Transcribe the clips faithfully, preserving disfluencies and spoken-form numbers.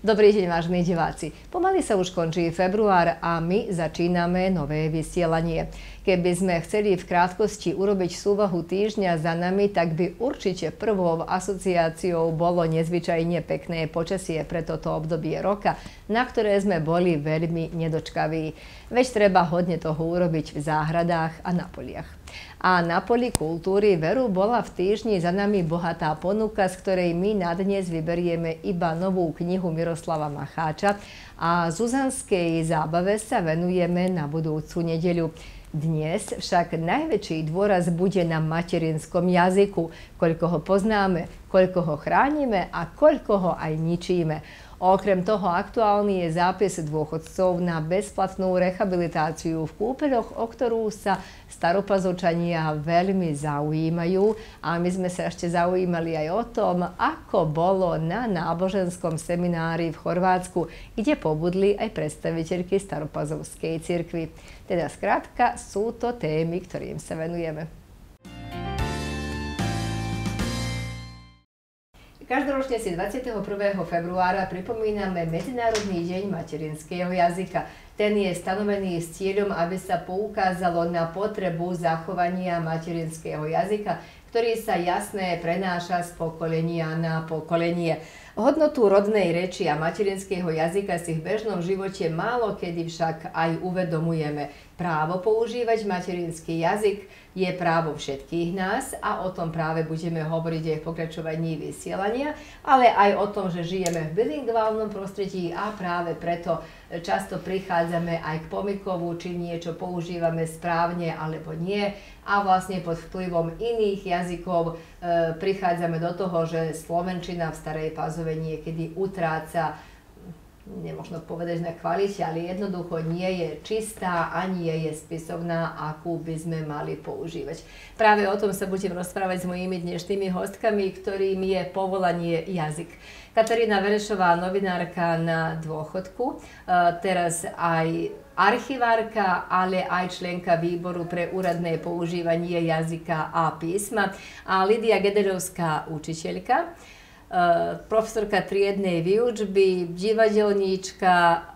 Dobrý deň, vážení diváci. Pomaly sa už končí február a my začíname nové vysielanie. Keby sme chceli v krátkosti urobiť súvahu týždňa za nami, tak by určite prvou asociáciou bolo nezvyčajne pekné počasie pre toto obdobie roka, na ktoré sme boli veľmi nedočkaví. Veď treba hodne toho urobiť v záhradách a na poliach. A na poli kultúry veru bola v týždni za nami bohatá ponuka, z ktorej my na dnes vyberieme iba novú knihu Miroslava Macháča a zuzanskej zábave sa venujeme na budúcu nedeľu. Dnes však najväčší dôraz bude na materinskom jazyku, koľko ho poznáme, koľko ho chránime a koľko ho aj ničíme. Okrem toho aktuálny je zápis dôchodcov na bezplatnú rehabilitáciu v kúpeľoch, o ktorú sa staropazovčania veľmi zaujímajú. A my sme sa ešte zaujímali aj o tom, ako bolo na náboženskom seminári v Chorvátsku, kde pobudli aj predstaviteľky staropazovskej cirkvi. Teda skrátka sú to témy, ktorým sa venujeme. Každoročne si dvadsiateho prvého februára pripomíname Medzinárodný deň materinského jazyka. Ten je stanovený s cieľom, aby sa poukázalo na potrebu zachovania materinského jazyka, ktorý sa jasne prenáša z pokolenia na pokolenie. Hodnotu rodnej reči a materinského jazyka si v bežnom živote málo kedy však aj uvedomujeme. Právo používať materinský jazyk je právo všetkých nás a o tom práve budeme hovoriť aj v pokračovaní vysielania, ale aj o tom, že žijeme v bilingválnom prostredí a práve preto často prichádzame aj k pomykovu, či niečo používame správne alebo nie a vlastne pod vplyvom iných jazykov e, prichádzame do toho, že slovenčina v Starej Pazove niekedy utráca, nemožno povedať na kvalite, ale jednoducho nie je čistá a nie je spisovná, akú by sme mali používať. Práve o tom sa budem rozprávať s mojimi dnešnými hostkami, ktorým je povolanie jazyk. Katarína Verešová, novinárka na dôchodku, teraz aj archivárka, ale aj členka výboru pre úradné používanie jazyka a písma, a Lídia Gedeľovská, učiteľka, profesorka triednej výučby, divadelníčka,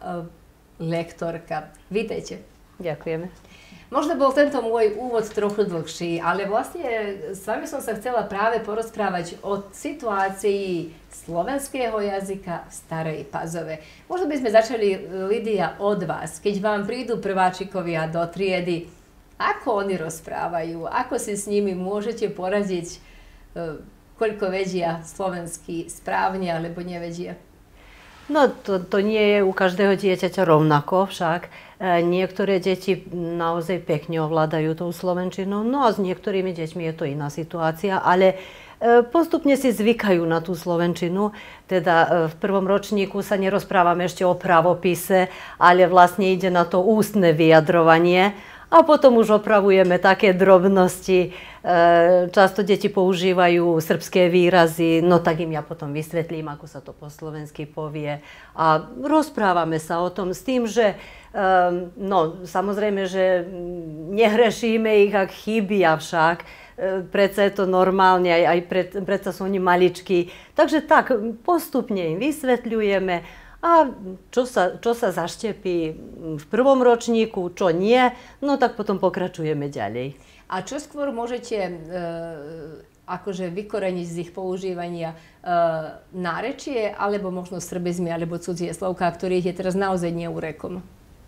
lektorka. Vítejte. Ďakujeme. Možno bol tento môj úvod trochu dlhší, ale vlastne s vami som sa chcela práve porozprávať o situácii slovenského jazyka v Starej Pazove. Možno by sme začali, Lídia, od vás. Keď vám prídu prváčikovia do triedy, ako oni rozprávajú, ako si s nimi môžete poradiť, koľko vedia slovensky správne alebo nevedia? No to, to nie je u každého dieťaťa rovnako však. E, niektoré deti naozaj pekne ovládajú tou slovenčinou, no a s niektorými deťmi je to iná situácia, ale e, postupne si zvykajú na tú slovenčinu. Teda e, v prvom ročníku sa nerozprávame ešte o pravopise, ale vlastne ide na to ústne vyjadrovanie. A potom už opravujeme také drobnosti. Často deti používajú srbské výrazy, no tak im ja potom vysvetlím, ako sa to po slovensky povie. A rozprávame sa o tom s tým, že no, samozrejme, že nehrešíme ich, ak chybia však. Predsa je to normálne, aj, aj pred, predsa sú oni maličkí. Takže tak, postupne im vysvetľujeme. A čo sa, čo sa zaštepí v prvom ročníku, čo nie, no tak potom pokračujeme ďalej. A čo skôr môžete e, akože vykoreniť z ich používania e, nárečie, alebo možno srbizmy, alebo cudzie slovká, ktorých je teraz naozaj neúrekom? E,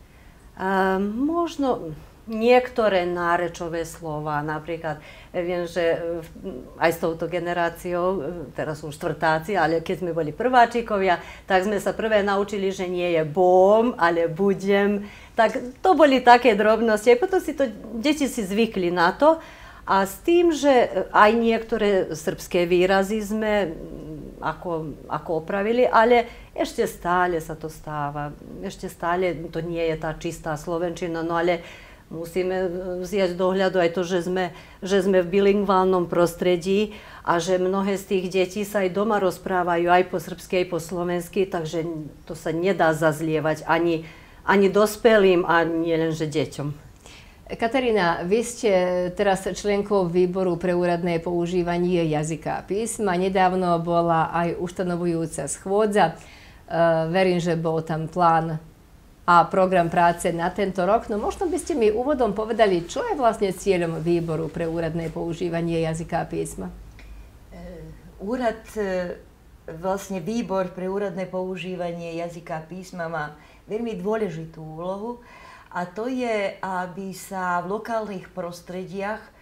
možno niektoré nárečové slova, napríklad, viem, že aj s touto generáciou, teraz sú štvrtáci, ale keď sme boli prváčikovia, tak sme sa prvé naučili, že nie je bom, ale budem. Tak to boli také drobnosti. A potom si to, deti si zvykli na to. A s tým, že aj niektoré srbské výrazy sme ako, ako opravili, ale ešte stále sa to stáva. Ešte stále to nie je tá čistá slovenčina, no ale musíme vziať do ohľadu aj to, že sme, že sme v bilingválnom prostredí a že mnohé z tých detí sa aj doma rozprávajú aj po srbsky, aj po slovensky, takže to sa nedá zazlievať ani, ani dospelým a nie lenže deťom. Katarína, vy ste teraz členkou výboru pre úradné používanie jazyka a písma. Nedávno bola aj ustanovujúca schôdza. verím, že bol tam plán a program práce na tento rok. No možno by ste mi úvodom povedali, čo je vlastne cieľom výboru pre úradné používanie jazyka a písma? Úrad, vlastne výbor pre úradné používanie jazyka a písma má veľmi dôležitú úlohu a to je, aby sa v lokálnych prostrediach e,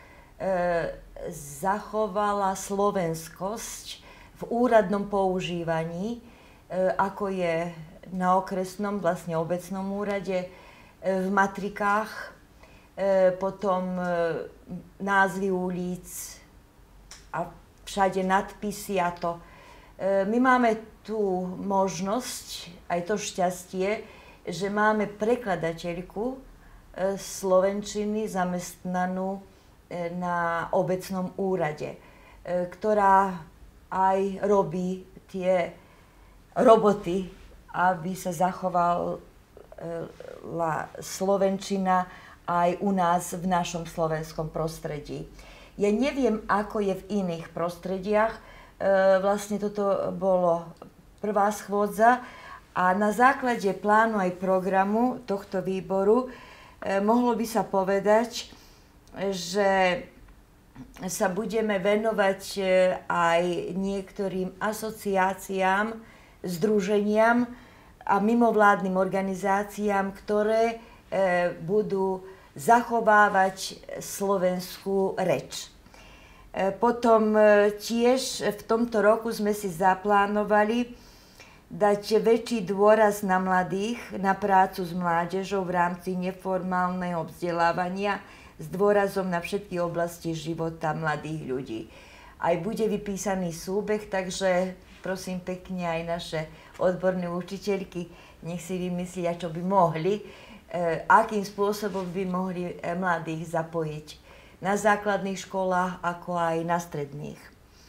zachovala slovenskosť v úradnom používaní, e, ako je na okresnom, vlastne obecnom úrade, e, v matrikách, e, potom e, názvy ulic a všade nadpisy a to. E, my máme tú možnosť, aj to šťastie, že máme prekladateľku e, slovenčiny zamestnanú e, na obecnom úrade, e, ktorá aj robí tie roboty, aby sa zachovala slovenčina aj u nás v našom slovenskom prostredí. Ja neviem, ako je v iných prostrediach. Vlastne toto bolo prvá schôdza a na základe plánu aj programu tohto výboru mohlo by sa povedať, že sa budeme venovať aj niektorým asociáciám, združeniam a mimovládnym organizáciám, ktoré budú zachovávať slovenskú reč. Potom tiež v tomto roku sme si zaplánovali dať väčší dôraz na mladých, na prácu s mládežou v rámci neformálneho vzdelávania s dôrazom na všetky oblasti života mladých ľudí. Aj bude vypísaný súbeh, takže prosím pekne aj naše odborné učiteľky, nech si vymyslia, čo by mohli, eh, akým spôsobom by mohli mladých zapojiť na základných školách, ako aj na stredných.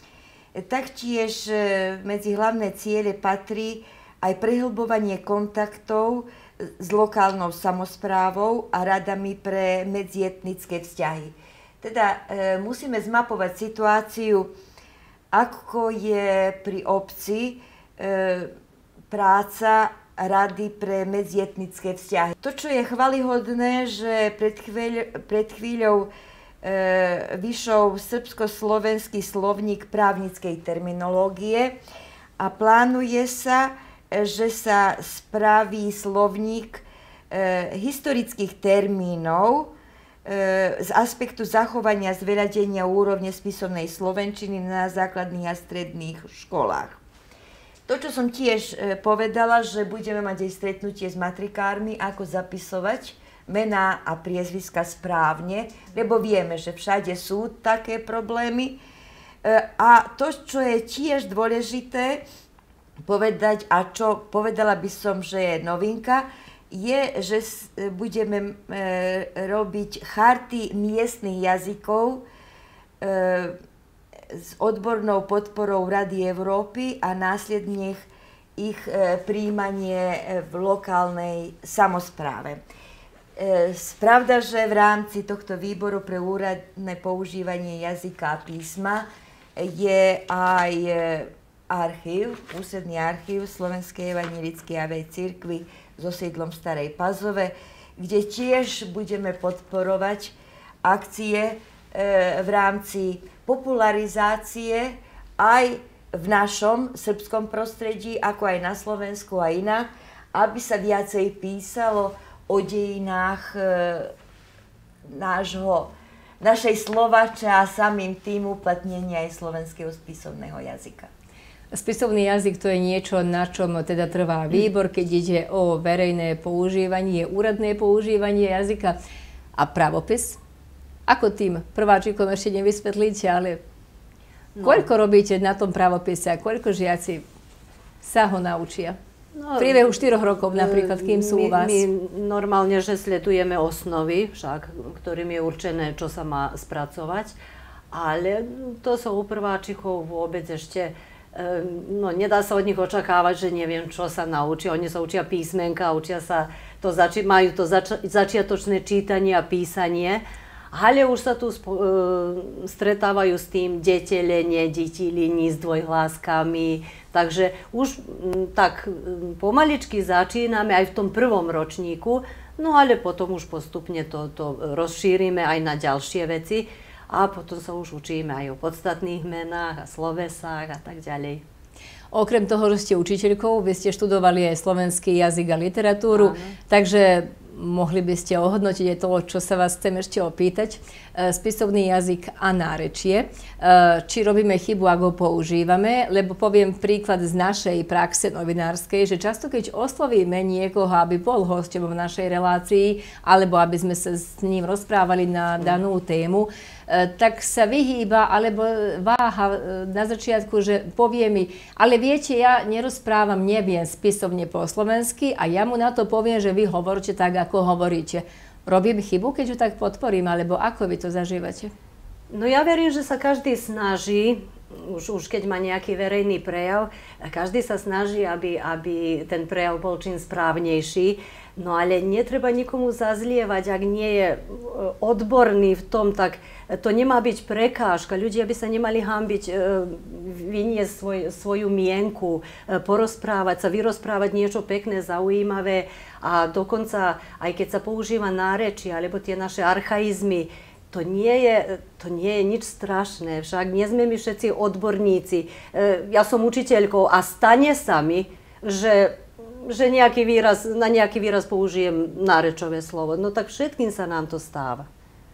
Taktiež eh, medzi hlavné ciele patrí aj prehlbovanie kontaktov s lokálnou samosprávou a radami pre medzietnické vzťahy. Teda e, musíme zmapovať situáciu, ako je pri obci e, práca rady pre medzietnické vzťahy. To, čo je chvalihodné, že pred, chvíľ, pred chvíľou e, vyšiel srbsko-slovenský slovník právnickej terminológie a plánuje sa, že sa spraví slovník e, historických termínov e, z aspektu zachovania zveľadenia úrovne spisovnej slovenčiny na základných a stredných školách. To, čo som tiež e, povedala, že budeme mať aj stretnutie s matrikármi, ako zapisovať mená a priezviska správne, lebo vieme, že všade sú také problémy. E, a to, čo je tiež dôležité, povedať, a čo povedala by som, že je novinka, je, že budeme e, robiť charty miestnych jazykov e, s odbornou podporou Rady Európy a následne ich e, prijímanie v lokálnej samospráve. E, Pravda, že v rámci tohto výboru pre úradné používanie jazyka a písma je aj e, archív, ústredný archív Slovenskej evanjelickej avej cirkvi so sídlom v Starej Pazove, kde tiež budeme podporovať akcie e, v rámci popularizácie aj v našom srbskom prostredí, ako aj na Slovensku a inak, aby sa viacej písalo o dejinách e, nášho, našej Slovače a samým tým uplatnenia aj slovenského spisovného jazyka. Spisovný jazyk to je niečo, na čom teda trvá výbor, keď ide o verejné používanie, úradné používanie jazyka a pravopis. Ako tým prváčikom ešte nevysvetlíte, ale no. Koľko robíte na tom pravopise a koľko žiaci sa ho naučia? No, v priebehu štyroch rokov napríklad, kým sú my, u vás? My normálne, že sledujeme osnovy, však, ktorým je určené, čo sa má spracovať, ale to sú u prváčikov vôbec ešte. No, nedá sa od nich očakávať, že neviem, čo sa naučia. Oni sa učia písmenka, učia sa to zači- majú to zač- začiatočné čítanie a písanie, ale už sa tu spo, e, stretávajú s tým detelenie, detiliny s dvojhláskami, takže už m, tak m, pomaličky začíname aj v tom prvom ročníku, no ale potom už postupne to, to rozšírime aj na ďalšie veci a potom sa už učíme aj o podstatných menách a slovesách a tak ďalej. Okrem toho, že ste učiteľkou, vy ste študovali aj slovenský jazyk a literatúru, áno. Takže mohli by ste ohodnotiť aj to, čo sa vás chcem ešte opýtať. Spisovný jazyk a nárečie. Či robíme chybu, ak ho používame? Lebo poviem príklad z našej praxe novinárskej, že často keď oslovíme niekoho, aby bol hosťom v našej relácii, alebo aby sme sa s ním rozprávali na danú tému, tak sa vyhýba, alebo váha na začiatku, že povie mi, ale viete, ja nerozprávam, neviem spisovne po slovensky a ja mu na to poviem, že vy hovoríte tak, ako hovoríte. Robím chybu, keď ju tak podporím, alebo ako vy to zažívate? No ja verím, že sa každý snaží, už, už keď má nejaký verejný prejav, každý sa snaží, aby, aby ten prejav bol čím správnejší. No ale netreba nikomu zazlievať, ak nie je odborný v tom, tak to nemá byť prekážka. Ľudia by sa nemali hanbiť vyniesť svoj, svoju mienku, porozprávať sa, vyrozprávať niečo pekné, zaujímavé a dokonca, aj keď sa používa nárečie alebo tie naše archaizmy, to nie je, to nie je nič strašné. Však nie sme my všetci odborníci. Ja som učiteľkou a stane sa mi, že že nejaký výraz, na nejaký výraz použijem nárečové slovo. No tak všetkým sa nám to stáva.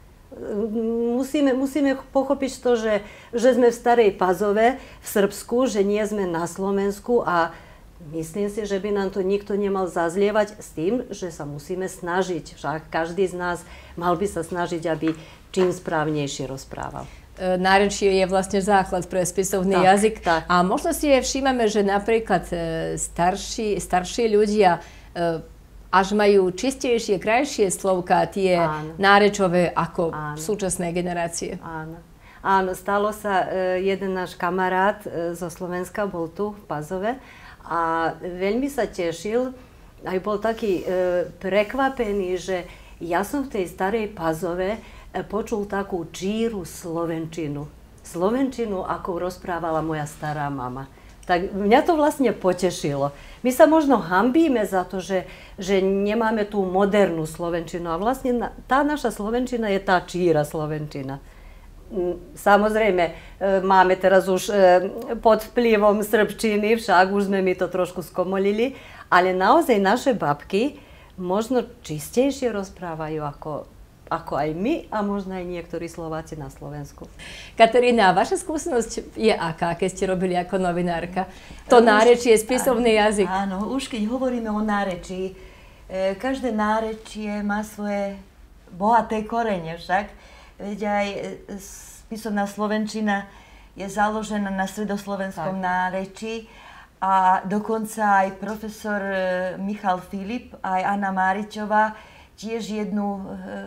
Musíme, musíme pochopiť to, že, že sme v Starej Pazove, v Srbsku, že nie sme na Slovensku a myslím si, že by nám to nikto nemal zazlievať s tým, že sa musíme snažiť. Však každý z nás mal by sa snažiť, aby čím správnejšie rozprával. Nárečie je vlastne základ pre spisovný tak, jazyk. Tak. A možno si aj všímame, že napríklad starší, starší ľudia až majú čistejšie, krajšie slovká, tie áno. nárečové ako áno. súčasné generácie. Áno. Áno, stalo sa, jeden náš kamarát zo Slovenska bol tu v Pazove a veľmi sa tešil, aj bol taký prekvapený, že ja som v tej Starej Pazove počul takú číru slovenčinu. Slovenčinu, ako rozprávala moja stará mama. Tak mňa to vlastne potešilo. My sa možno hanbíme za to, že, že nemáme tú modernú slovenčinu. A vlastne tá naša slovenčina je tá číra slovenčina. Samozrejme, máme teraz už pod vplyvom srbčiny, však už sme mi to trošku skomolili, ale naozaj naše babky možno čistejšie rozprávajú ako ako aj my a možno aj niektorí Slováci na Slovensku. Katarína, vaša skúsenosť je aká, keď ste robili ako novinárka? To nárečie, spisovný jazyk. Áno, už keď hovoríme o nárečí, každé nárečie má svoje bohaté korene však. Veď aj spisovná slovenčina je založená na stredoslovenskom tak. nárečí a dokonca aj profesor Michal Filip, aj Anna Máričová tiež jednu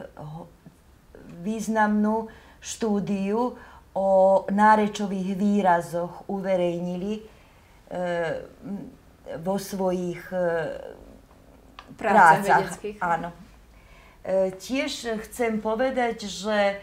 významnú štúdiu o nárečových výrazoch uverejnili vo svojich prácach. Áno. Tiež chcem povedať, že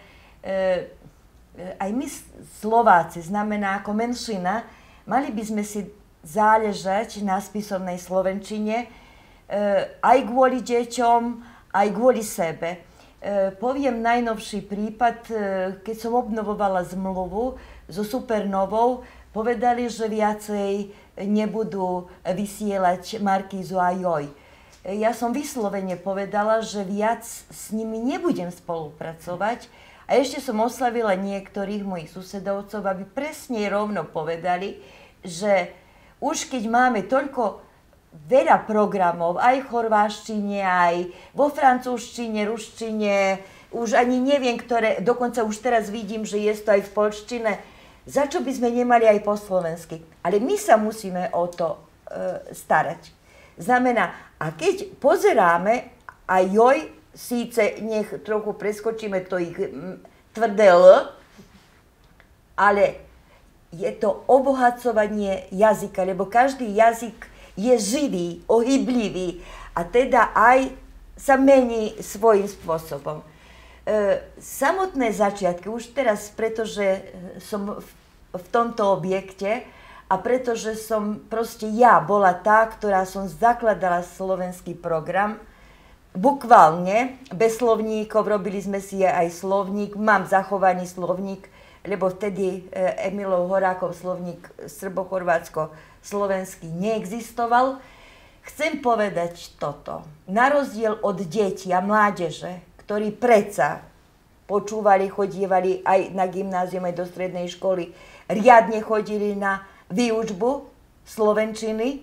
aj my Slováci, znamená ako menšina, mali by sme si záležať na spisovnej slovenčine aj kvôli deťom, aj kvôli sebe. E, poviem najnovší prípad, e, keď som obnovovala zmluvu so Supernovou, povedali, že viacej nebudú vysielať Markízu a Joj. E, ja som vyslovene povedala, že viac s nimi nebudem spolupracovať a ešte som oslavila niektorých mojich susedovcov, aby presne rovno povedali, že už keď máme toľko veľa programov, aj v chorváštine, aj vo francúzštine, ruštine, už ani neviem, ktoré, dokonca už teraz vidím, že je to aj v poľštine. Za čo by sme nemali aj po slovensky? Ale my sa musíme o to e, starať. Znamená, a keď pozeráme, aj joj, síce nech trochu preskočíme to ich m, tvrdé L, ale je to obohacovanie jazyka, lebo každý jazyk je živý, ohyblivý a teda aj sa mení svojím spôsobom. samotné začiatky, už teraz, pretože som v, v tomto objekte a pretože som proste ja bola tá, ktorá som zakladala slovenský program, bukválne, bez slovníkov, robili sme si aj slovník, mám zachovaný slovník, lebo vtedy Emilov Horákov slovník srbo-chorvátsko-slovenský neexistoval. Chcem povedať toto. Na rozdiel od detí a mládeže, ktorí predsa počúvali, chodievali aj na gymnázium, aj do strednej školy, riadne chodili na výučbu slovenčiny, e,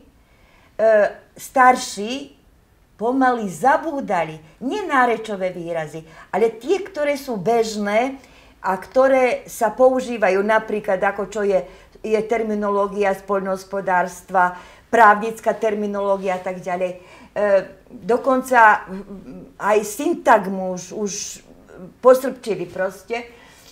starší pomaly zabúdali, nie nárečové výrazy, ale tie, ktoré sú bežné a ktoré sa používajú napríklad ako čo je, je terminológia z poľnohospodárstva, právnická terminológia a tak ďalej. E, dokonca aj syntagmu už, už posrbčili proste.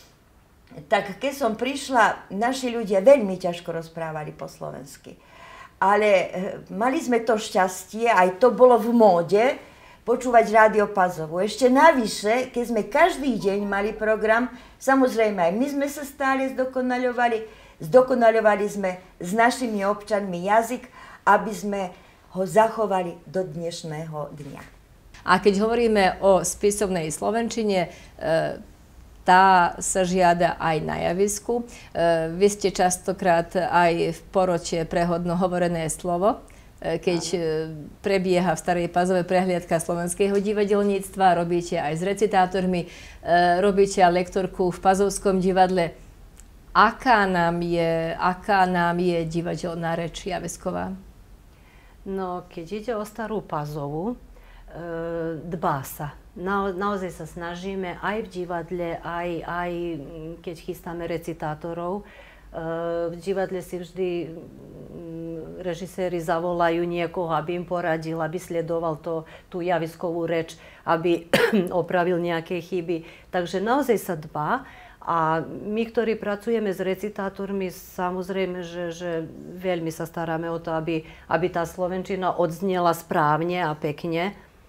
Tak keď som prišla, naši ľudia veľmi ťažko rozprávali po slovensky. Ale e, mali sme to šťastie, aj to bolo v móde, počúvať Rádio Pazovu. Ešte navyše, keď sme každý deň mali program, samozrejme aj my sme sa stále zdokonaľovali, zdokonaľovali sme s našimi občanmi jazyk, aby sme ho zachovali do dnešného dňa. A keď hovoríme o spisovnej slovenčine, tá sa žiada aj na javisku. Vy ste častokrát aj v porote prehodno hovorené slovo, keď prebieha v Starej Pazove prehliadka slovenského divadelníctva, robíte aj s recitátormi, robíte aj lektorku v Pazovskom divadle. Aká nám je, aká nám je divadelná reč javisková? No, keď ide o Starú Pazovu, dbá sa. Na, naozaj sa snažíme aj v divadle, aj, aj keď chystáme recitátorov. V divadle si vždy režiséri zavolajú niekoho, aby im poradil, aby sledoval to, tú javiskovú reč, aby opravil nejaké chyby. Takže naozaj sa dbá. A my, ktorí pracujeme s recitátormi, samozrejme, že, že veľmi sa staráme o to, aby, aby tá slovenčina odznela správne a pekne.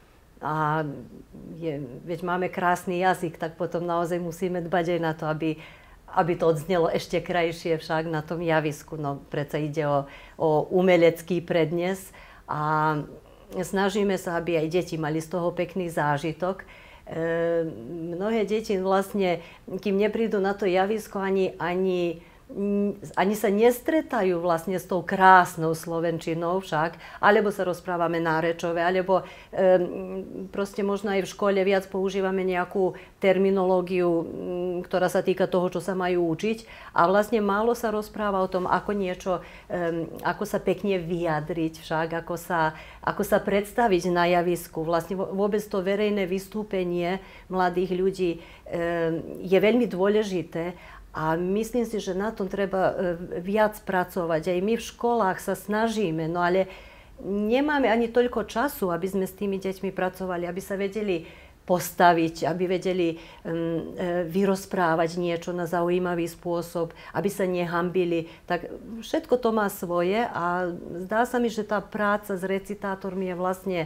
A je, veď máme krásny jazyk, tak potom naozaj musíme dbať aj na to, aby, aby to odznelo ešte krajšie však na tom javisku. No, predsa ide o, o umelecký prednes a snažíme sa, aby aj deti mali z toho pekný zážitok. E, mnohé deti vlastne, kým neprídu na to javisko, ani, ani, ani sa nestretajú vlastne s tou krásnou slovenčinou však, alebo sa rozprávame nárečové, alebo e, proste možno aj v škole viac používame nejakú terminológiu, ktorá sa týka toho, čo sa majú učiť, a vlastne málo sa rozpráva o tom, ako niečo, e, ako sa pekne vyjadriť však, ako sa, ako sa predstaviť na javisku. Vlastne vôbec to verejné vystúpenie mladých ľudí e, je veľmi dôležité. A myslím si, že na tom treba viac pracovať. Aj my v školách sa snažíme, no ale nemáme ani toľko času, aby sme s tými deťmi pracovali, aby sa vedeli postaviť, aby vedeli um, vyrozprávať niečo na zaujímavý spôsob, aby sa nehambili. Tak všetko to má svoje a zdá sa mi, že tá práca s recitátormi je vlastne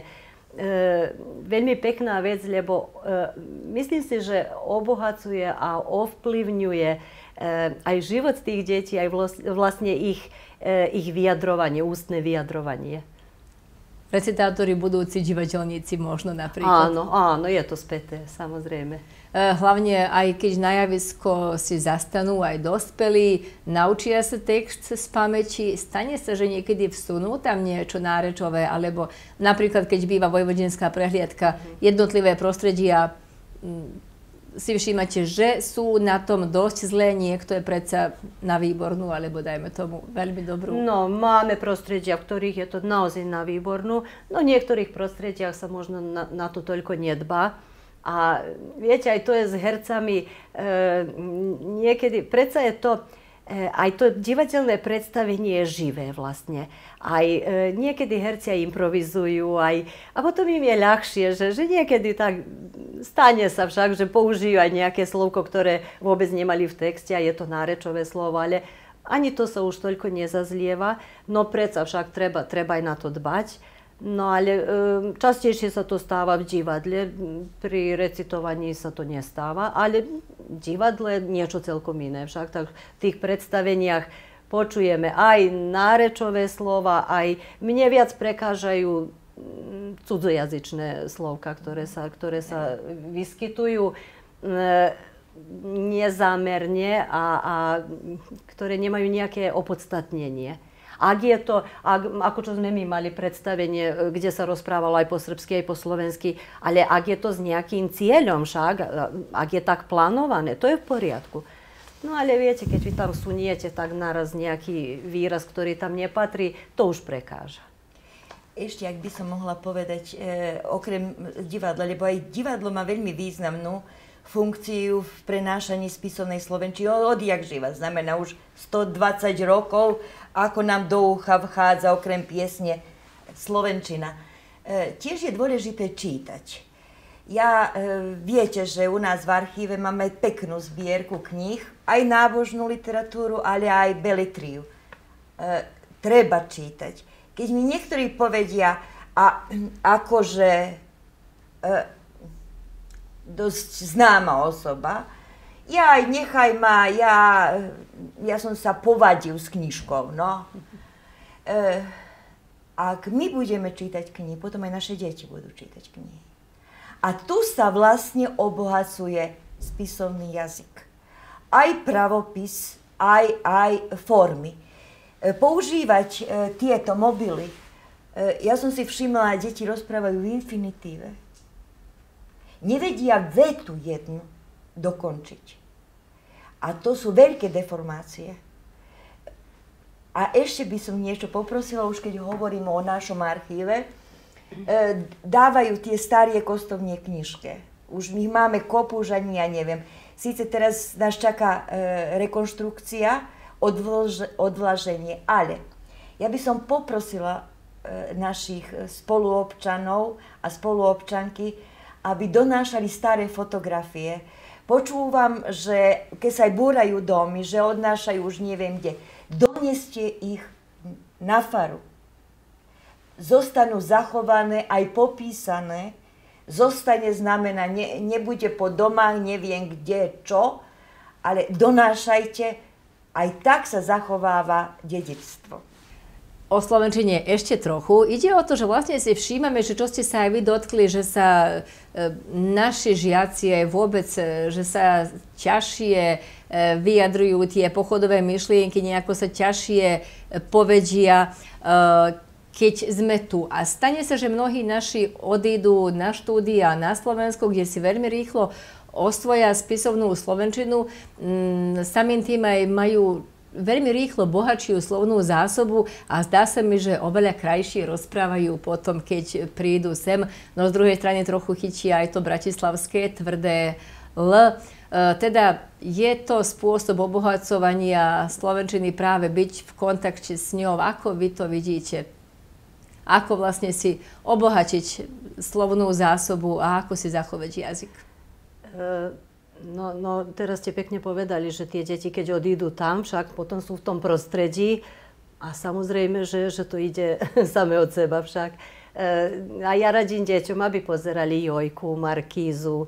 E, veľmi pekná vec, lebo e, myslím si, že obohacuje a ovplyvňuje e, aj život tých detí, aj vlastne ich, e, ich vyjadrovanie, ústne vyjadrovanie. Recitátori, budúci divadelníci možno napríklad. Áno, áno, je to späté, samozrejme. Hlavne aj keď na javisko si zastanú aj dospelí, naučia sa text z pamäti, stane sa, že niekedy vsunú tam niečo nárečové, alebo napríklad keď býva vojvodenská prehliadka, jednotlivé prostredia, si všímate, že sú na tom dosť zlé, niekto je predsa na výbornú, alebo dajme tomu veľmi dobrú. No, máme prostredia, v ktorých je to naozaj na výbornú, no v niektorých prostrediach sa možno na, na to toľko nedbá. A viete, aj to je s hercami, e, niekedy, predsa je to, e, aj to divadelné predstavenie je živé vlastne. Aj e, niekedy herci aj improvizujú, aj, a potom im je ľahšie, že, že niekedy tak stane sa však, že použijú aj nejaké slovko, ktoré vôbec nemali v texte a je to nárečové slovo, ale ani to sa už toľko nezazlieva, no predsa však treba, treba aj na to dbať. No ale e, častejšie sa to stáva v divadle, pri recitovaní sa to nestáva, ale divadlo je niečo celkom iné. Však tak v tých predstaveniach počujeme aj nárečové slova, aj mne viac prekážajú cudzojazyčné slovka, ktoré sa, ktoré sa vyskytujú e, nezámerne a, a ktoré nemajú nejaké opodstatnenie. Ak je to, ak, ako čo sme my mali predstavenie, kde sa rozprávalo aj po srbsky, aj po slovensky, ale ak je to s nejakým cieľom však, ak je tak plánované, to je v poriadku. No ale viete, keď vy tam suniete tak naraz nejaký výraz, ktorý tam nepatrí, to už prekáža. Ešte, ak by som mohla povedať, e, okrem divadla, lebo aj divadlo má veľmi významnú funkciu v prenášaní spisovnej slovenčiny odjak živa. Znamená už stodvadsať rokov, ako nám do ucha vchádza okrem piesne slovenčina. E, tiež je dôležité čítať. Ja, e, viete, že u nás v archíve máme peknú zbierku kníh, aj nábožnú literatúru, ale aj beletriu. E, treba čítať. Keď mi niektorí povedia, a akože e, dosť známa osoba, ja aj nechaj ma, ja, ja som sa povadil s knižkou, no. E, ak my budeme čítať knihy, potom aj naše deti budú čítať knihy. A tu sa vlastne obohacuje spisovný jazyk. Aj pravopis, aj, aj formy. E, používať e, tieto mobily, e, ja som si všimla, deti rozprávajú v infinitíve. Nevedia vetu jednu dokončiť. A to sú veľké deformácie. A ešte by som niečo poprosila, už keď hovorím o našom archíve, e, dávajú tie starie kostovnie knižke. Už my máme kopu, už ani ja neviem. Síce teraz nás čaká e, rekonštrukcia, odvlž, odvlaženie, ale ja by som poprosila e, našich spoluobčanov a spoluobčanky, aby donášali staré fotografie. Počúvam, že keď sa aj búrajú domy, že odnášajú už neviem kde, doneste ich na faru. Zostanú zachované, aj popísané, zostane znamená, ne, nebude po domách, neviem kde, čo, ale donášajte, aj tak sa zachováva dedičstvo. O slovenčine ešte trochu. Ide o to, že vlastne si všímame, že čo ste sa aj vy dotkli, že sa e, naši žiaci aj vôbec, e, že sa ťažšie e, vyjadrujú tie pochodové myšlienky, nejako sa ťažšie e, povedia, e, keď sme tu. A stane sa, že mnohí naši odídu na štúdia na Slovensku, kde si veľmi rýchlo osvoja spisovnú slovenčinu, mm, samým tým aj majú veľmi rýchlo bohatšiu slovnú zásobu a zdá sa mi, že oveľa krajšie rozprávajú potom, keď prídu sem. No z druhej strany trochu chytia aj to bratislavské tvrdé L. E, teda je to spôsob obohacovania slovenčiny práve byť v kontakte s ňou. Ako vy to vidíte? Ako vlastne si obohatiť slovnú zásobu a ako si zachovať jazyk? Uh... No, no, teraz ste pekne povedali, že tie deti, keď odídu tam, však potom sú v tom prostredí a samozrejme, že, že to ide same od seba však. E, a ja radím deťom, aby pozerali Jojku, Markízu, e,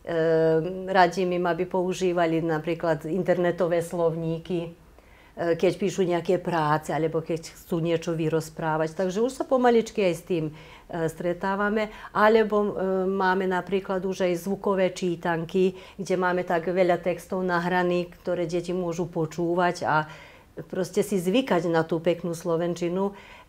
radím im, aby používali napríklad internetové slovníky, e, keď píšu nejaké práce, alebo keď chcú niečo vyrozprávať. Takže už sa pomaličky aj s tým stretávame, alebo e, máme napríklad už aj zvukové čítanky, kde máme tak veľa textov nahraných, ktoré deti môžu počúvať a proste si zvykať na tú peknú slovenčinu. E,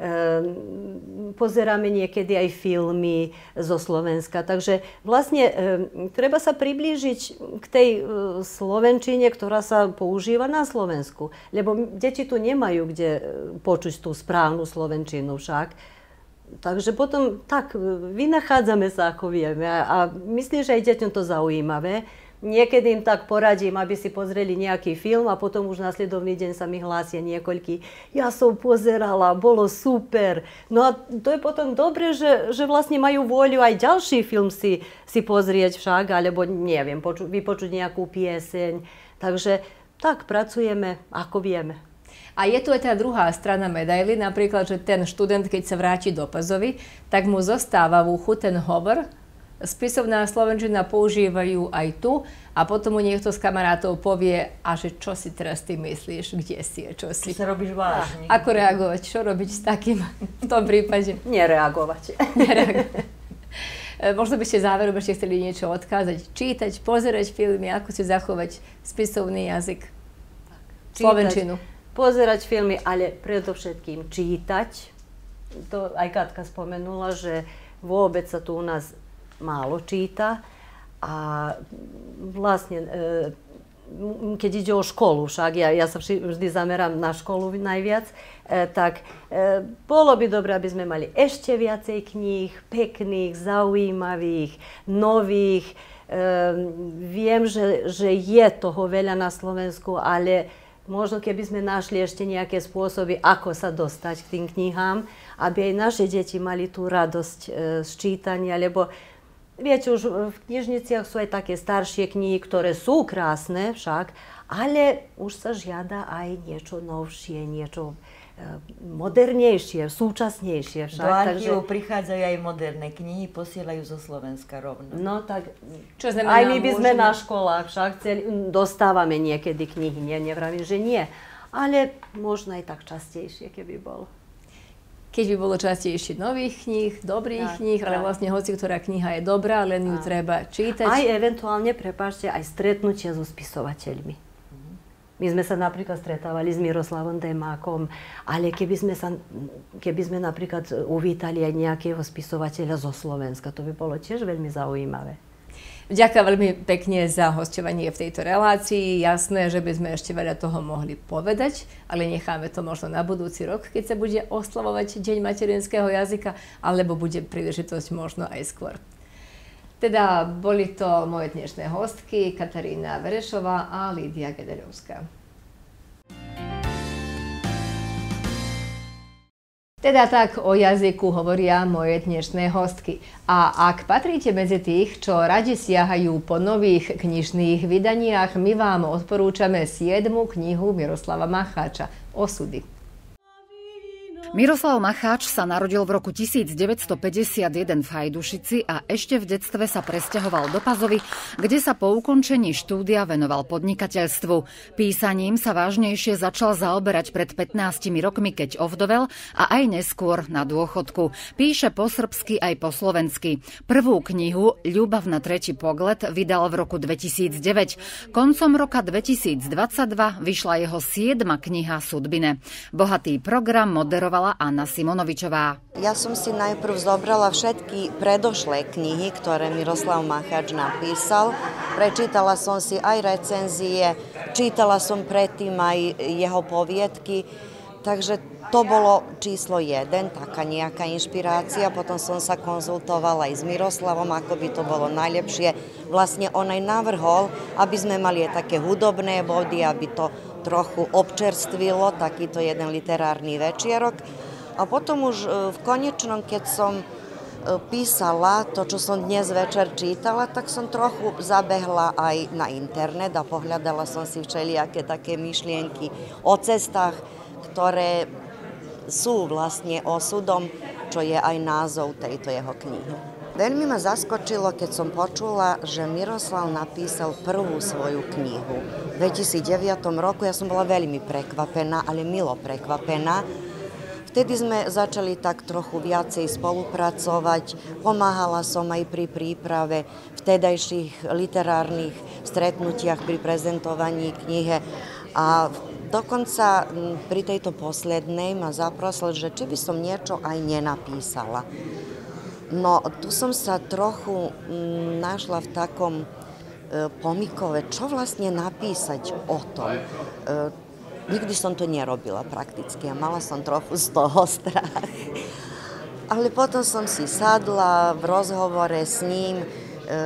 pozeráme niekedy aj filmy zo Slovenska, takže vlastne e, treba sa priblížiť k tej e, slovenčine, ktorá sa používa na Slovensku, lebo deti tu nemajú kde počuť tú správnu slovenčinu však. Takže potom tak, vynachádzame sa, ako vieme. A myslím, že aj deťom to zaujímavé. Niekedy im tak poradím, aby si pozreli nejaký film a potom už nasledovný deň sa mi hlásia niekoľkí. Ja som pozerala, bolo super. No a to je potom dobre, že, že vlastne majú voľu aj ďalší film si, si pozrieť však, alebo neviem, poču, vypočuť nejakú pieseň. Takže tak pracujeme, ako vieme. A je tu aj tá druhá strana medaily, napríklad, že ten študent, keď sa vráti do Pazovy, tak mu zostáva v uchu ten hovor. Spisovná slovenčina používajú aj tu a potom mu niekto z kamarátov povie, a že čo si teraz ty myslíš, kde si je, čo si. Čo sa robíš vážne. Ako reagovať, čo robiť s takým v tom prípade? Nereagovať. Nereagovať. Možno by ste záverom ešte chceli niečo odkázať. Čítať, pozerať filmy, ako si zachovať spisovný jazyk. Slovenčinu. Pozerať filmy, ale predovšetkým čítať. To aj Katka spomenula, že vôbec sa tu u nás málo číta a vlastne keď ide o školu, však ja, ja sa vždy zamerám na školu najviac, tak bolo by dobré, aby sme mali ešte viacej kníh, pekných, zaujímavých, nových. Viem, že, že je toho veľa na Slovensku, ale možno keby sme našli ešte nejaké spôsoby, ako sa dostať k tým knihám, aby aj naše deti mali tú radosť z čítania, lebo viete, už v knižniciach sú aj také staršie knihy, ktoré sú krásne však, ale už sa žiada aj niečo novšie, niečo modernejšie, súčasnejšie však. Do archívu takže prichádzajú aj moderné knihy, posielajú zo Slovenska rovno. No tak, čo znamená, aj my by sme môžeme... na školách však chceli, dostávame niekedy knihy, nie, nevravím, že nie, ale možno aj tak častejšie, keby bolo. Keď by bolo častejšie nových kníh, dobrých tak, kníh, tak. Ale vlastne hoci ktorá kniha je dobrá, len ju tak. Treba čítať. Aj eventuálne, prepáčte, aj stretnutie so spisovateľmi. Mm. My sme sa napríklad stretávali s Miroslavom Demákom, ale keby sme, sa, keby sme napríklad uvítali aj nejakého spisovateľa zo Slovenska, to by bolo tiež veľmi zaujímavé. Ďakujem veľmi pekne za hosťovanie v tejto relácii. Jasné, že by sme ešte veľa toho mohli povedať, ale necháme to možno na budúci rok, keď sa bude oslavovať Deň materinského jazyka, alebo bude príležitosť možno aj skôr. Teda boli to moje dnešné hostky Katarína Verešová a Lídia Gedeľovská. Teda tak o jazyku hovoria moje dnešné hostky. A ak patríte medzi tých, čo radi siahajú po nových knižných vydaniach, my vám odporúčame siedmu knihu Miroslava Macháča Osudy. Miroslav Macháč sa narodil v roku tisícdeväťstopäťdesiatjeden v Hajdušici a ešte v detstve sa presťahoval do Pazovy, kde sa po ukončení štúdia venoval podnikateľstvu. Písaním sa vážnejšie začal zaoberať pred pätnástimi rokmi, keď ovdovel a aj neskôr na dôchodku. Píše po srbsky aj po slovensky. Prvú knihu Ľubav na tretí pogled vydal v roku dvetisícdeväť. Koncom roka dvetisícdvadsaťdva vyšla jeho siedma kniha Sudbine. Bohatý program moderoval Anna Simonovičová. Ja som si najprv zobrala všetky predošlé knihy, ktoré Miroslav Macháč napísal. Prečítala som si aj recenzie, čítala som predtým aj jeho poviedky, takže to bolo číslo jeden, taká nejaká inšpirácia. Potom som sa konzultovala aj s Miroslavom, ako by to bolo najlepšie. Vlastne on aj navrhol, aby sme mali aj také hudobné body, aby to trochu občerstvilo, takýto jeden literárny večierok. A potom už v konečnom, keď som písala to, čo som dnes večer čítala, tak som trochu zabehla aj na internet a pohľadala som si všelijaké také myšlienky o cestách, ktoré sú vlastne osudom, čo je aj názov tejto jeho knihy. Veľmi ma zaskočilo, keď som počula, že Miroslav napísal prvú svoju knihu. V dvetisícdeväť roku ja som bola veľmi prekvapená, ale milo prekvapená. Vtedy sme začali tak trochu viacej spolupracovať. Pomáhala som aj pri príprave vtedajších literárnych stretnutiach pri prezentovaní knihe. A dokonca pri tejto poslednej ma zaprosil, že či by som niečo aj nenapísala. No, tu som sa trochu m, našla v takom e, pomykove, čo vlastne napísať o tom. E, nikdy som to nerobila prakticky a mala som trochu z toho strach. Ale potom som si sadla v rozhovore s ním, e,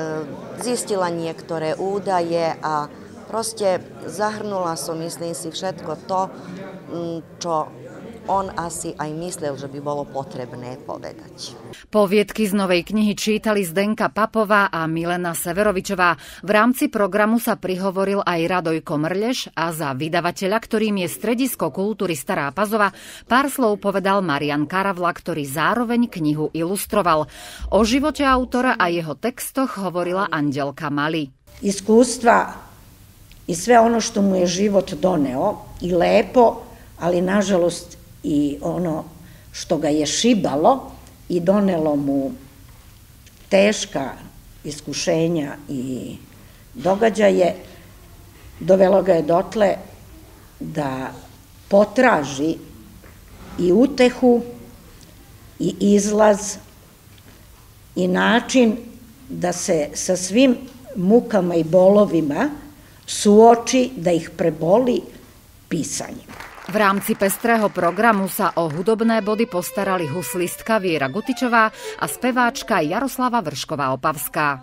zistila niektoré údaje a proste zahrnula som, myslím si, všetko to, m, čo on asi aj myslel, že by bolo potrebné povedať. Poviedky z novej knihy čítali Zdenka Papová a Milena Severovičová. V rámci programu sa prihovoril aj Radojko Mrleš a za vydavateľa, ktorým je Stredisko kultúry Stará Pazova, pár slov povedal Marian Karavla, ktorý zároveň knihu ilustroval. O živote autora a jeho textoch hovorila Anđelka Mali. Iskustva i sve ono što mu je život doneo i lepo, ali nažalost i ono što ga je šibalo i donelo mu teška iskušenja i događaje, dovelo ga je dotle da potraži i utehu i izlaz i način da se sa svim mukama i bolovima suoči, da ih preboli pisanjem. V rámci pestrého programu sa o hudobné body postarali huslistka Viera Gutičová a speváčka Jaroslava Vršková-Opavská.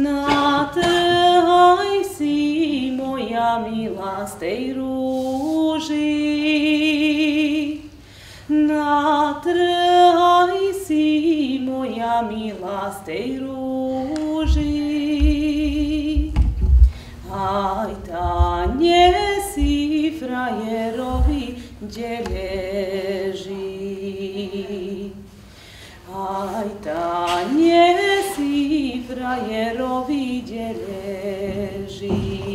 Natrhaj si, moja milá, z tej rúži. Natrhaj si, moja milá, z tej rúži. Aj tá nesi frajerovi, kde leží. Aj tá nesi frajerovi, kde leží.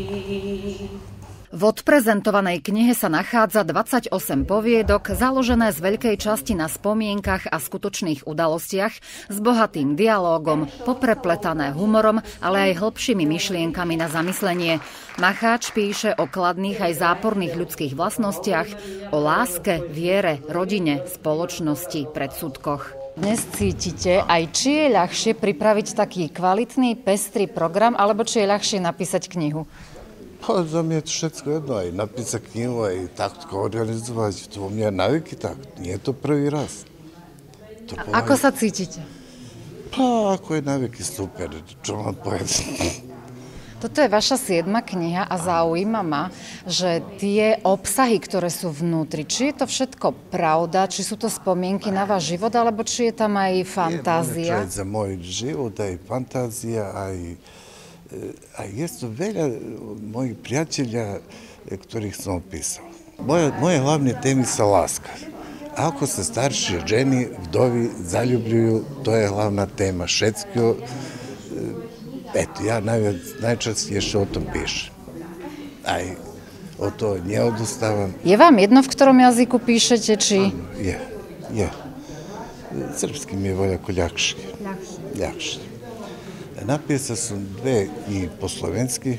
V odprezentovanej knihe sa nachádza dvadsaťosem poviedok, založené z veľkej časti na spomienkach a skutočných udalostiach, s bohatým dialógom, poprepletané humorom, ale aj hĺbšími myšlienkami na zamyslenie. Macháč píše o kladných aj záporných ľudských vlastnostiach, o láske, viere, rodine, spoločnosti, predsudkoch. Dnes cítite, aj či je ľahšie pripraviť taký kvalitný, pestrý program, alebo či je ľahšie napísať knihu? Pa za mňa je to všetko jedno, aj napísať knihu, aj takto organizovať, to u mňa navyky tak, nie je to prvý raz. To A ako sa cítite? Pa, ako je navyky super, čo mám povedať. Toto je vaša siedma kniha a zaujíma ma, že tie obsahy, ktoré sú vnútri, či je to všetko pravda, či sú to spomienky na váš život, alebo či je tam aj fantázia? Je to za môj život, aj fantázia, aj... A je to veľa mojich priateľa, ktorých som opísal. Moje, moje hlavné témy sa láska. Ako sa staršie ženy, vdovy zaljubljujú, to je hlavná téma. Všetko, eto, ja najviac, najčastejšie o tom píšem. Aj o to neodostávam. Je vám jedno, v ktorom jazyku píšete, či... Áno, je, je. Srpski mi je voľako ľahšie. Ľahšie. Ľahšie. Napísal som dve knihy po slovensky,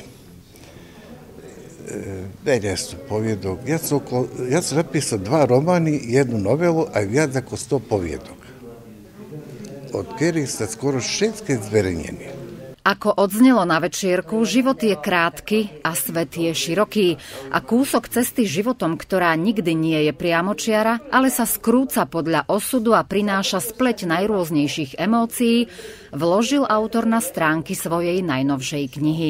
veľa sú poviedok. Ja som, okolo, ja som napísal dva romány, jednu novelu a viac ako sto poviedok, od ktorých sa skoro všetky zverejnili. Ako odznelo na večierku, život je krátky a svet je široký. A kúsok cesty životom, ktorá nikdy nie je priamočiara, ale sa skrúca podľa osudu a prináša spleť najrôznejších emócií, vložil autor na stránky svojej najnovšej knihy.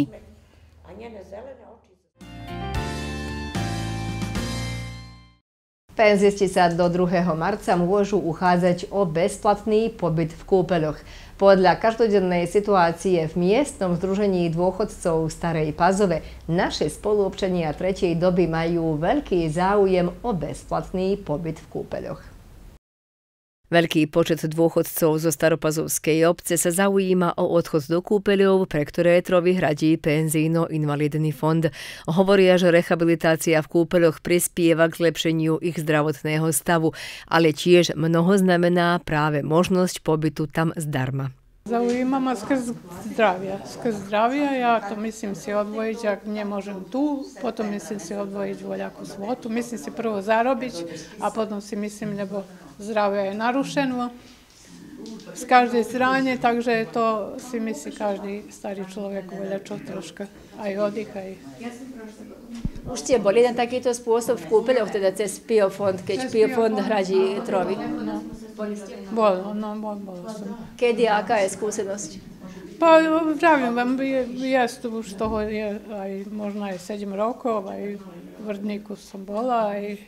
Penzisti sa do druhého marca môžu uchádzať o bezplatný pobyt v kúpeľoch. Podľa každodennej situácie v miestnom združení dôchodcov Starej Pazove naše spoluobčania tretej doby majú veľký záujem o bezplatný pobyt v kúpeľoch. Veľký počet dôchodcov zo Staropazovskej obce sa zaujíma o odchod do kúpeľov, pre ktoré Trovy hradí penzíno-invalidný fond. Hovoria, že rehabilitácia v kúpeľoch prispieva k zlepšeniu ich zdravotného stavu, ale tiež mnoho znamená práve možnosť pobytu tam zdarma. Zaujíma ma skrz zdravia. Skrz zdravia ja to myslím si odvojiť, ak nemôžem tu, potom myslím si odvojiť voľakú svotu. Myslím si prvo zarobiť a potom si myslím, lebo zdravie je narušeno z každej strane, takže to si myslí každý starý človek voľa čo troška. Aj oddych, aj... Už ste boli na takýto spôsob v kúpeľoch, teda cez Piofond, keď Piofond hradí Trovy? No. Bolo, no, bol, bolo som. Kedy a aká je skúsenosť? Pa, vravím vám, je, je už toho je aj možno aj sedem rokov, aj v Vrdníku som bola, aj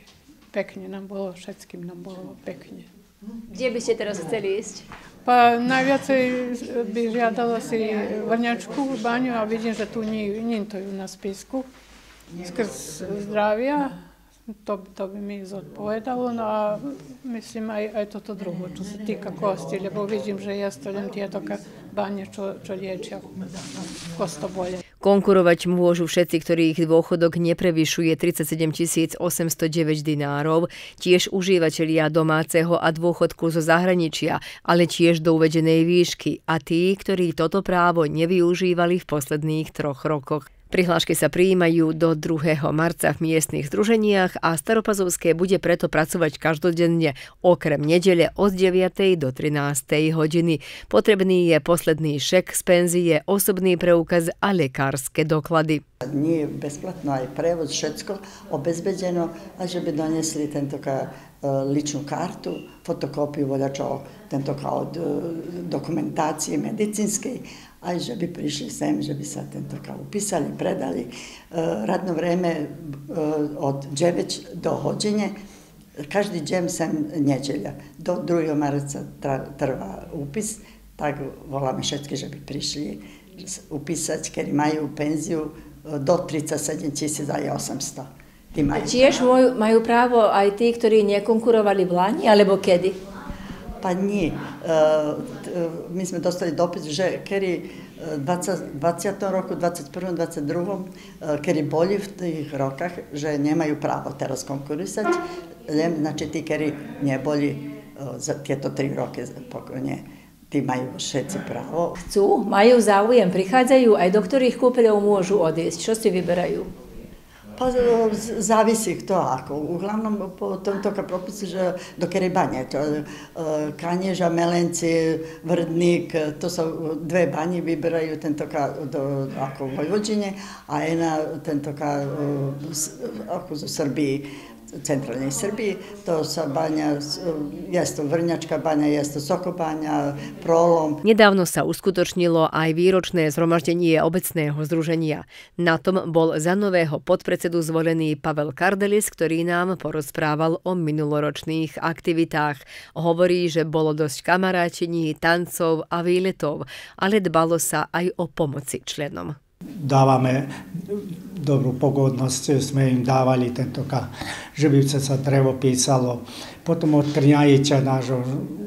pekne nám bolo, všetkým nám bolo pekne. Kde by ste teraz chceli ísť? Pa najviacej by žiadala si Vrňačku baňu a vidím, že tu nie, nie to je na spisku. Skrz zdravia, to, to by mi zodpovedalo, no a myslím aj, aj toto drugo, čo sa týka kosti, lebo vidím, že je to len tieto bane, čo, čo liečia kostobolje. Konkurovať môžu všetci, ktorých dôchodok neprevyšuje tridsaťsedem tisíc osemstodeväť dinárov, tiež užívateľia domáceho a dôchodku zo zahraničia, ale tiež do uvedenej výšky a tí, ktorí toto právo nevyužívali v posledných troch rokoch. Prihlášky sa prijímajú do druhého marca v miestnych združeniach a Staropazovské bude preto pracovať každodenne, okrem nedele od deviatej do trinástej hodiny. Potrebný je posledný šek z penzie, osobný preukaz a lekárske doklady. Nie je bezplatno aj prevoz, všetko obezbeđeno, a že by donesli tentoka ličnu kartu, fotokopiju voľačo tentoka od dokumentacije medicinske, aj že by prišli sem, že by sa tentoka upisali, predali. Radno vreme od deväť do hodine, každý deň sem nedeľa. Do druhého marca trvá upis, tak voláme všetky, že by prišli upísať, ktorí majú penziu do tridsaťsedem tisíc osemsto. Tiež majú právo aj tí, ktorí nekonkurovali v Lani, alebo kedy? Pa nie. My sme dostali dopis, že kedy dvadsiatom roku, dvadsiatom prvom, dvadsiatom druhom, kedy boli v tých rokách, že nemajú právo teraz konkurisať, len znači tí, kedy neboli za tieto tri roky pokojne, tí majú všetci právo. Chcú, majú záujem, prichádzajú, aj do ktorých kúpeľov môžu odísť. Čo si vyberajú? Pa zavisi kto ako. Uglavnom po tomto propisu, že do kere banje. Kanježa, Melenci, Vrdnik, to sú dve banje, vyberajú tentoka do, ako v Vojvodine a jedna tentoka ako zo Srbiji, centralnej Srbiji, to sa banja, je to Vrňačka banja, je to Sokobanja, Prolom. Nedávno sa uskutočnilo aj výročné zhromaždenie obecného združenia. Na tom bol za nového podpredsedu zvolený Pavel Kardelis, ktorý nám porozprával o minuloročných aktivitách. Hovorí, že bolo dosť kamarátení, tancov a výletov, ale dbalo sa aj o pomoci členom. Dávame dobrú pogodnosť, sme im dávali tentoka, že by sa drevo písalo. Potom od Krňajića nášho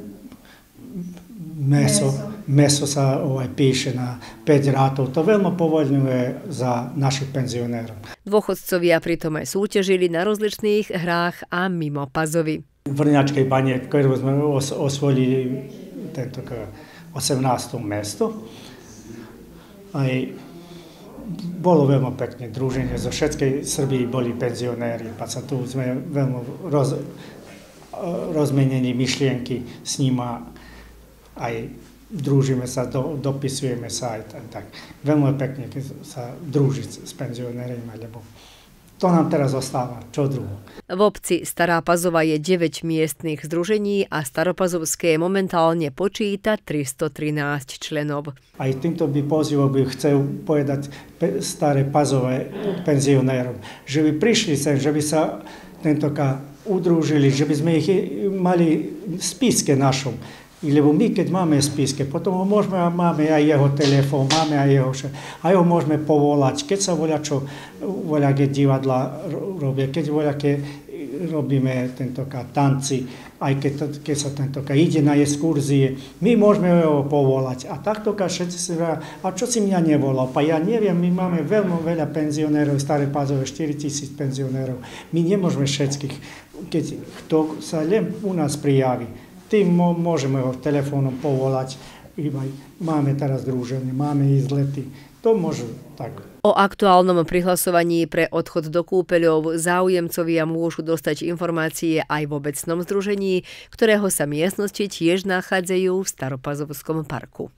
meso, meso sa ovaj, píše na päť rátov. To veľmi povoľňuje za našich penzionérov. Dôchodcovia pritom aj súťažili na rozličných hrách a mimo Pazovy. V Vrňačkej bane, ktorú sme osvojili tentoka osemnáste mesto. Aj bolo veľmi pekné druženie, zo všetkej Srbiji boli penzionéri, pa sa tu sme veľmi roz, rozmenení myšlienky s nima, aj družíme sa, do, dopisujeme sa aj tak. Veľmi pekne sa družiť s penzionérima, lebo to nám teraz ostáva, čo druho. V obci Stará Pazova je deväť miestnych združení a Staropazovské momentálne počíta tristotrinásť členov. Aj týmto by pozýval by chcel povedať Staré Pazové penzionérom, že by prišli sem, že by sa tentoka udružili, že by sme ich mali v spiske našom. Lebo my, keď máme spiske, potom ho môžeme, máme aj jeho telefón, máme aj jeho, aj ho môžeme povolať, keď sa voľa čo, voľaké divadla robia, keď voľaké robíme tentoka tanci, aj keď, keď sa tentoka ide na exkurzie, my môžeme ho povolať. A taktoka všetci si vrá, a čo si mňa nevolal? Pa ja neviem, my máme veľmi veľa penzionérov, Staré Pazové, štyri tisíc penzionérov. My nemôžeme všetkých, keď kto sa len u nás prijaví, tým môžeme ho telefónom povolať. Máme teraz druženie, máme izlety. To môžu tak. O aktuálnom prihlasovaní pre odchod do kúpeľov záujemcovia môžu dostať informácie aj v obecnom združení, ktorého sa miestnosti tiež nachádzajú v Staropazovskom parku.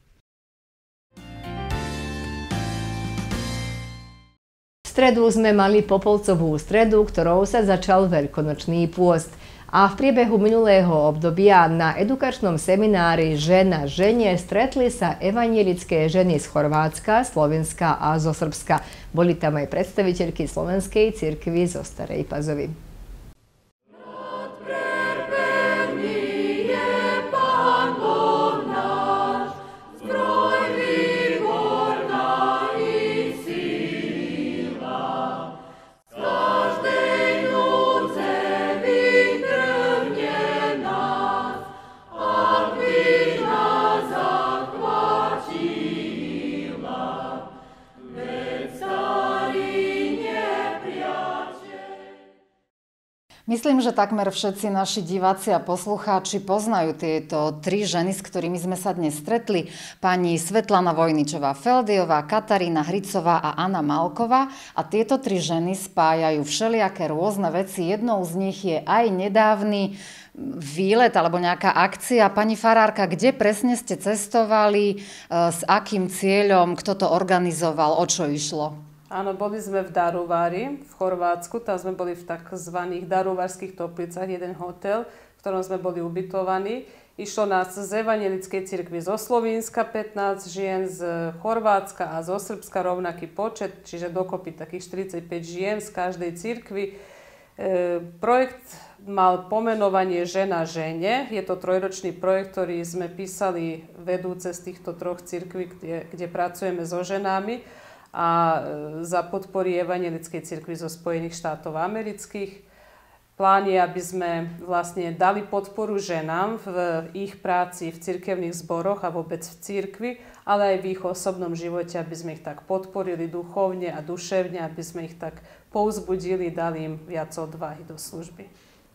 V stredu sme mali Popolcovú stredu, ktorou sa začal veľkonočný pôst. A v priebehu minulého obdobia na edukačnom seminári Žena žene stretli sa evanjelické ženy z Chorvátska, Slovenska a zo Srbska. Boli tam aj predstaviteľky Slovenskej cirkvi zo Starej Pazovy. Myslím, že takmer všetci naši diváci a poslucháči poznajú tieto tri ženy, s ktorými sme sa dnes stretli. Pani Svetlana Vojničová-Feldiová, Katarína Hricová a Anna Malková. A tieto tri ženy spájajú všelijaké rôzne veci. Jednou z nich je aj nedávny výlet alebo nejaká akcia. Pani farárka, kde presne ste cestovali, s akým cieľom, kto to organizoval, o čo išlo? Áno, boli sme v Daruvári v Chorvátsku, tam sme boli v takzvaných daruvárskych toplicách, jeden hotel, v ktorom sme boli ubytovaní. Išlo nás z Evangelickej cirkvi zo Slovenska pätnásť žien, z Chorvátska a zo Srbska rovnaký počet, čiže dokopy takých štyridsaťpäť žien z každej cirkvi. E, projekt mal pomenovanie Žena žene. Je to trojročný projekt, ktorý sme písali vedúce z týchto troch cirkví, kde, kde pracujeme so ženami, a za podpory Evangelickej cirkvi zo Spojených štátov amerických. Plán je, aby sme vlastne dali podporu ženám v ich práci v cirkevných zboroch a vôbec v cirkvi, ale aj v ich osobnom živote, aby sme ich tak podporili duchovne a duševne, aby sme ich tak povzbudili, dali im viac odvahy do služby.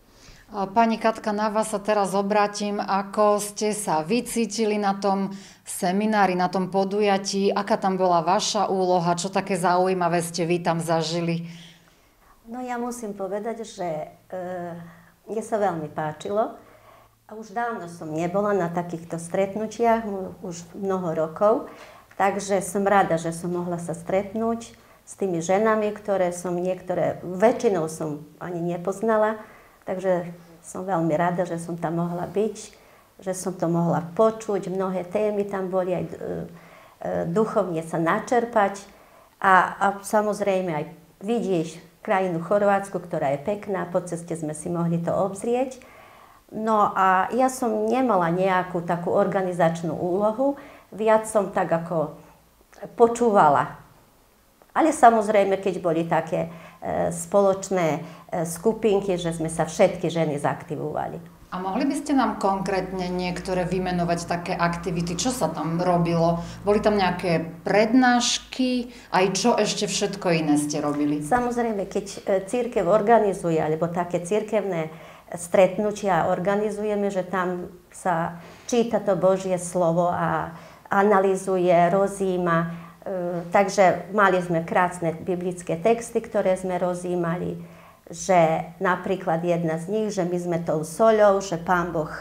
Pani Katka, na vás sa teraz obrátim. Ako ste sa vycítili na tom seminári, na tom podujatí? Aká tam bola vaša úloha? Čo také zaujímavé ste vy tam zažili? No ja musím povedať, že e, mne sa veľmi páčilo. A už dávno som nebola na takýchto stretnutiach, už mnoho rokov. Takže som rada, že som mohla sa stretnúť s tými ženami, ktoré som niektoré, väčšinou som ani nepoznala. Takže som veľmi rada, že som tam mohla byť, že som to mohla počuť. Mnohé témy tam boli, aj e, e, duchovne sa načerpať a, a samozrejme aj vidieť krajinu Chorvátsku, ktorá je pekná. Po ceste sme si mohli to obzrieť. No a ja som nemala nejakú takú organizačnú úlohu, viac som tak ako počúvala. Ale samozrejme, keď boli také e, spoločné e, skupinky, že sme sa všetky ženy zaktivovali. A mohli by ste nám konkrétne niektoré vymenovať také aktivity? Čo sa tam robilo? Boli tam nejaké prednášky? Aj čo ešte všetko iné ste robili? Samozrejme, keď cirkev organizuje, alebo také cirkevné stretnutia organizujeme, že tam sa číta to Božie slovo a analyzuje, rozíma. Takže mali sme krásne biblické texty, ktoré sme rozímali, že napríklad jedna z nich, že my sme tou soľou, že Pán Boh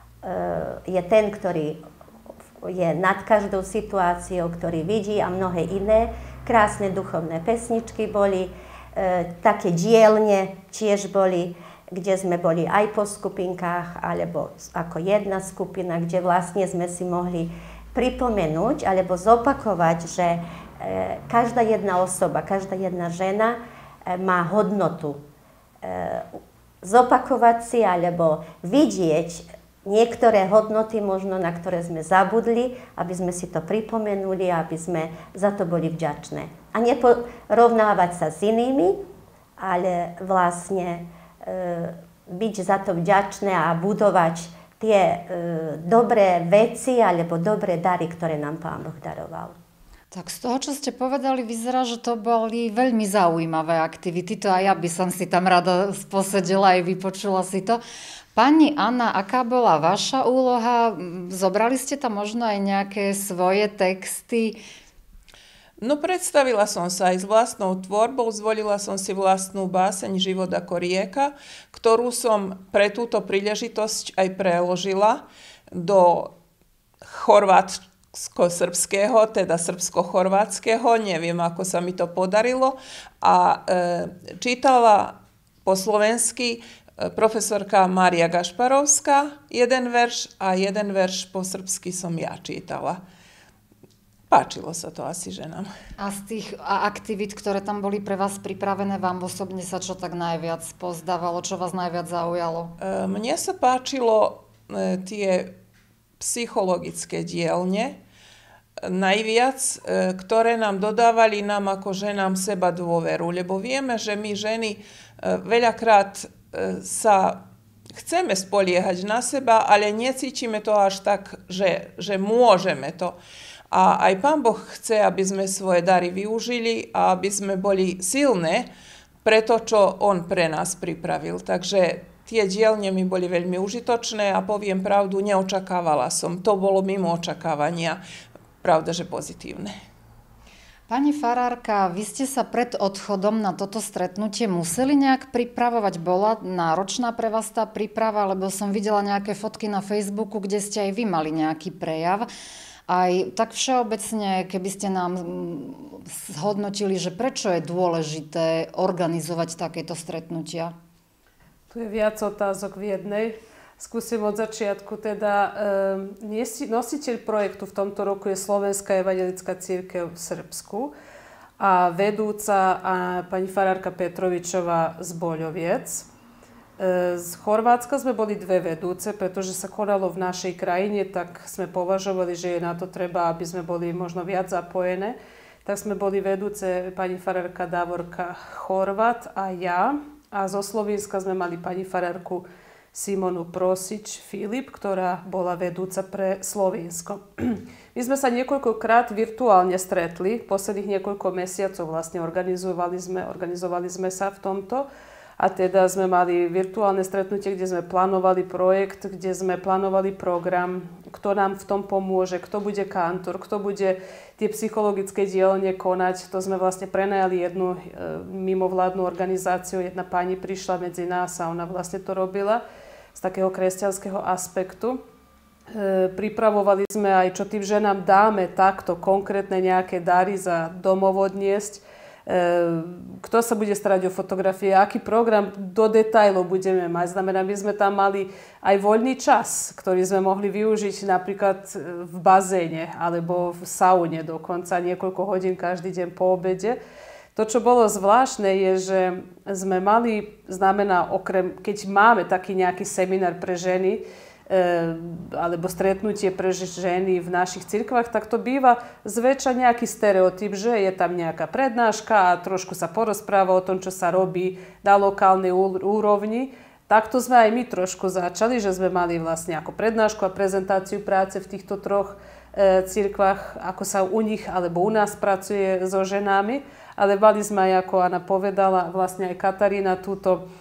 je ten, ktorý je nad každou situáciou, ktorý vidí a mnohé iné. Krásne duchovné pesničky boli, také dielne tiež boli, kde sme boli aj po skupinkách, alebo ako jedna skupina, kde vlastne sme si mohli pripomenúť alebo zopakovať, že e, každá jedna osoba, každá jedna žena e, má hodnotu. E, zopakovať si alebo vidieť niektoré hodnoty, možno na ktoré sme zabudli, aby sme si to pripomenuli, aby sme za to boli vďačné. A neporovnávať sa s inými, ale vlastne e, byť za to vďačné a budovať tie e, dobré veci alebo dobré dary, ktoré nám Pán Boh daroval. Tak z toho, čo ste povedali, vyzerá, že to boli veľmi zaujímavé aktivity. To aj ja by som si tam rada posedela aj vypočula si to. Pani Anna, aká bola vaša úloha? Zobrali ste tam možno aj nejaké svoje texty? No predstavila som sa aj s vlastnou tvorbou, zvolila som si vlastnú báseň Život ako rieka, ktorú som pre túto príležitosť aj preložila do chorvátsko-srbského, teda srbsko-chorvátskeho, neviem, ako sa mi to podarilo. A e, čítala po slovensky profesorka Mária Gašparovská, jeden verš a jeden verš po srbsky som ja čítala. Páčilo sa to asi ženám. A z tých aktivít, ktoré tam boli pre vás pripravené, vám osobne sa čo tak najviac pozdávalo? Čo vás najviac zaujalo? Mne sa páčilo tie psychologické dielne, najviac, ktoré nám dodávali nám ako ženám seba dôveru. Lebo vieme, že my ženy veľakrát sa chceme spoliehať na seba, ale necítime to až tak, že, že môžeme to. A aj Pán Boh chce, aby sme svoje dary využili a aby sme boli silné pre to, čo on pre nás pripravil. Takže tie dielne mi boli veľmi užitočné a poviem pravdu, neočakávala som. To bolo mimo očakávania, pravda, že pozitívne. Pani farárka, vy ste sa pred odchodom na toto stretnutie museli nejak pripravovať? Bola náročná pre vás tá príprava, lebo som videla nejaké fotky na Facebooku, kde ste aj vy mali nejaký prejav. Aj tak všeobecne, keby ste nám zhodnotili, že prečo je dôležité organizovať takéto stretnutia? Tu je viac otázok v jednej. Skúsim od začiatku. Teda e, nositeľ projektu v tomto roku je Slovenská evanjelická cirkev v Srbsku a vedúca a pani farárka Petrovičová z Boľoviec. E, z Chorvátska sme boli dve vedúce, pretože sa konalo v našej krajine, tak sme považovali, že je na to treba, aby sme boli možno viac zapojené. Tak sme boli vedúce pani farárka Davorka Horvat a ja. A zo Slovenska sme mali pani farárku Simonu Prosič Filip, ktorá bola vedúca pre Slovensko. My sme sa niekoľkokrát virtuálne stretli, posledných niekoľko mesiacov vlastne organizovali sme, organizovali sme sa v tomto. A teda sme mali virtuálne stretnutie, kde sme plánovali projekt, kde sme plánovali program, kto nám v tom pomôže, kto bude kantor, kto bude tie psychologické dielne konať. To sme vlastne prenajali jednu e, mimovládnu organizáciu. Jedna pani prišla medzi nás a ona vlastne to robila z takého kresťanského aspektu. E, pripravovali sme aj, čo tým ženám dáme takto konkrétne nejaké dary za domov odniesť. Kto sa bude starať o fotografie, aký program do detailov budeme mať. Znamená, my sme tam mali aj voľný čas, ktorý sme mohli využiť napríklad v bazéne alebo v saune dokonca niekoľko hodín každý deň po obede. To, čo bolo zvláštne, je, že sme mali, znamená, okrem, keď máme taký nejaký seminár pre ženy, alebo stretnutie pre ženy v našich cirkvách, tak to býva zväčša nejaký stereotyp, že je tam nejaká prednáška a trošku sa porozpráva o tom, čo sa robí na lokálnej úrovni. Takto sme aj my trošku začali, že sme mali vlastne ako prednášku a prezentáciu práce v týchto troch e, cirkvách, ako sa u nich alebo u nás pracuje so ženami. Ale mali sme aj, ako Anna povedala, vlastne aj Katarína, túto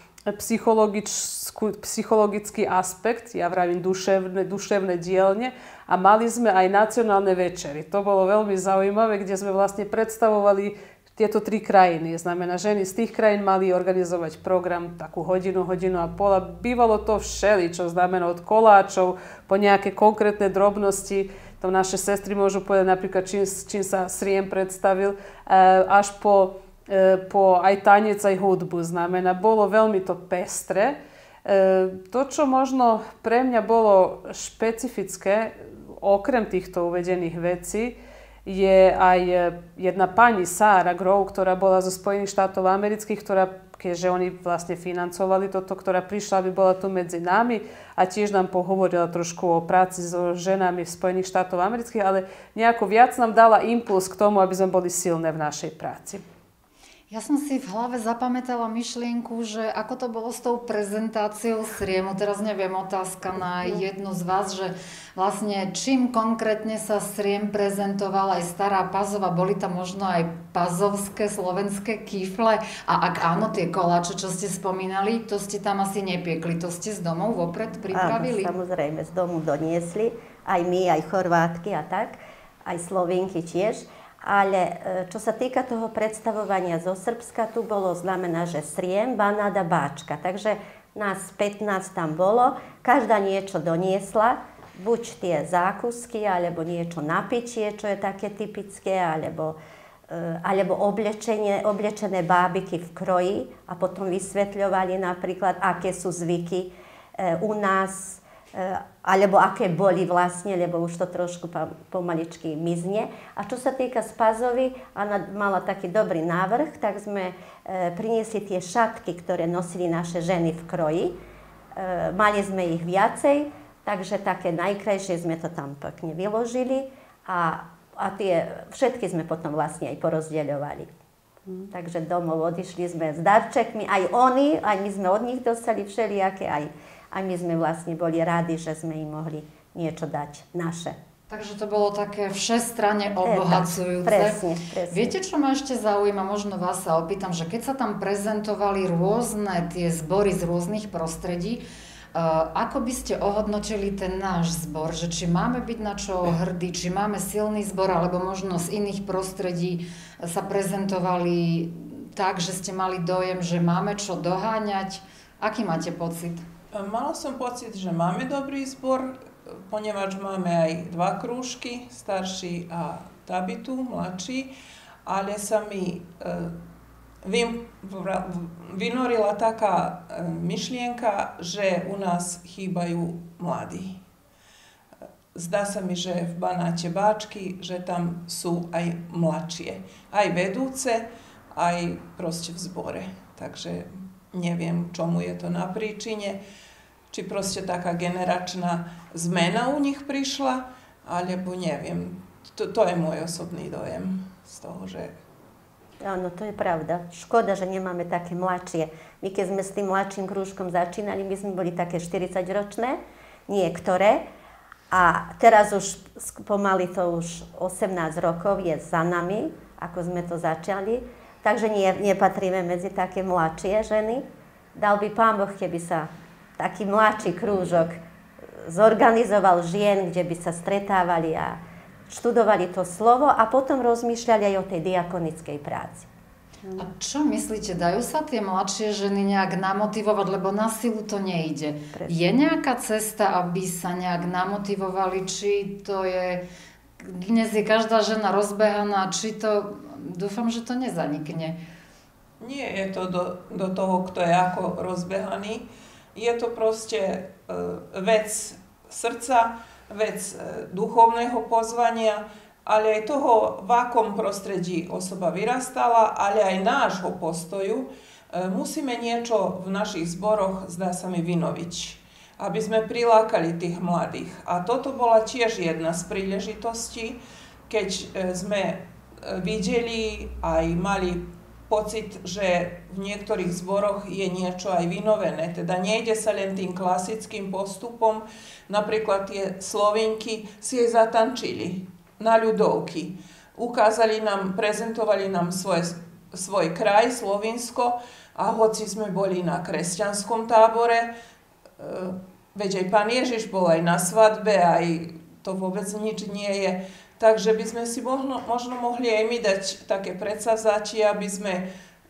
psychologický aspekt, ja vravím duševné, duševné dielne, a mali sme aj nacionálne večery. To bolo veľmi zaujímavé, kde sme vlastne predstavovali tieto tri krajiny. Znamená, ženy z tých krajín mali organizovať program takú hodinu, hodinu a pol. A bývalo to všeli, čo znamená od koláčov po nejaké konkrétne drobnosti. To naše sestry môžu povedať napríklad, čím, čím sa sriem predstavil, až po po aj tanec, aj hudbu. Znamená, bolo veľmi to pestré. To, čo možno pre mňa bolo špecifické, okrem týchto uvedených vecí, je aj jedna pani Sarah Grove, ktorá bola zo Spojených štátov amerických, ktorá, keďže oni vlastne financovali toto, ktorá prišla, aby bola tu medzi nami a tiež nám pohovorila trošku o práci so ženami v Spojených štátoch amerických, ale nejako viac nám dala impuls k tomu, aby sme boli silné v našej práci. Ja som si v hlave zapamätala myšlienku, že ako to bolo s tou prezentáciou sriemu. Teraz neviem, otázka na jednu z vás, že vlastne čím konkrétne sa sriem prezentoval, aj stará Pazova, boli tam možno aj pazovské, slovenské kýfle, a ak áno, tie koláče, čo ste spomínali, to ste tam asi nepiekli, to ste z domov vopred pripravili? Áno, samozrejme, z domu doniesli, aj my, aj Chorvátky a tak, aj Slovenky tiež. Ale čo sa týka toho predstavovania zo Srbska, tu bolo znamená, že Sriem, Banát a Báčka. Takže nás pätnásť tam bolo, každá niečo doniesla, buď tie zákusky, alebo niečo na pitie, čo je také typické, alebo, alebo oblečenie, oblečené bábiky v kroji a potom vysvetľovali napríklad, aké sú zvyky u nás, alebo aké boli vlastne, lebo už to trošku pomaličky mizne. A čo sa týka Spazovi, ona mala taký dobrý návrh, tak sme e, priniesli tie šatky, ktoré nosili naše ženy v kroji. E, mali sme ich viacej, takže také najkrajšie sme to tam pekne vyložili a, a tie všetky sme potom vlastne aj porozdeľovali. Hmm. Takže domov odišli sme s darčekmi, aj oni, aj my sme od nich dostali všelijaké, aj A my sme vlastne boli radi, že sme im mohli niečo dať naše. Takže to bolo také všestranne obohacujúce. Presne, presne. Viete, čo ma ešte zaujíma? Možno vás sa opýtam, že keď sa tam prezentovali rôzne tie zbory z rôznych prostredí, uh, ako by ste ohodnotili ten náš zbor? Že či máme byť na čo hrdí, či máme silný zbor, alebo možno z iných prostredí sa prezentovali tak, že ste mali dojem, že máme čo doháňať? Aký máte pocit? Mala som pocit, že máme dobrý zbor, ponieważ máme aj dva krúžky, starší a tabitu, mladší, ale sa mi e, vynorila taká e, myšlienka, že u nás chýbajú mladí. Zdá sa mi, že v Banáte Báčky, že tam sú aj mladšie, aj vedúce, aj proste v zbore. Takže neviem, čomu je to na príčine. Či proste taká generačná zmena u nich prišla, alebo neviem. To, to je môj osobný dojem z toho, že... Áno, to je pravda. Škoda, že nemáme také mladšie. My keď sme s tým mladším krúžkom začínali, my sme boli také štyridsaťročné, niektoré. A teraz už pomaly to už osemnásť rokov je za nami, ako sme to začali. Takže nie, nepatríme medzi také mladšie ženy. Dal by Pán Boh, keby sa taký mladší krúžok zorganizoval žien, kde by sa stretávali a študovali to slovo a potom rozmýšľali aj o tej diakonickej práci. A čo myslíte, dajú sa tie mladšie ženy nejak namotivovať, lebo na silu to nejde? Presne. Je nejaká cesta, aby sa nejak namotivovali, či to je, dnes je každá žena rozbehaná, či to, dúfam, že to nezanikne. Nie je to do, do toho, kto je ako rozbehaný. Je to proste e, vec srdca, vec e, duchovného pozvania, ale aj toho, v akom prostredí osoba vyrastala, ale aj nášho postoju. E, musíme niečo v našich zboroch, zdá sa mi, vynoviť, aby sme prilákali tých mladých. A toto bola tiež jedna z príležitostí, keď e, sme e, videli aj mali pocit, že v niektorých zboroch je niečo aj vynovené. Teda nejde sa len tým klasickým postupom. Napríklad tie Slovinky si jej zatančili na ľudovky. Ukázali nám, prezentovali nám svoje, svoj kraj, Slovinsko, a hoci sme boli na kresťanskom tábore, veď aj Pán Ježiš bol aj na svadbe, aj to vôbec nič nie je. Takže by sme si možno, možno mohli aj my dať také predsavzatie, aby sme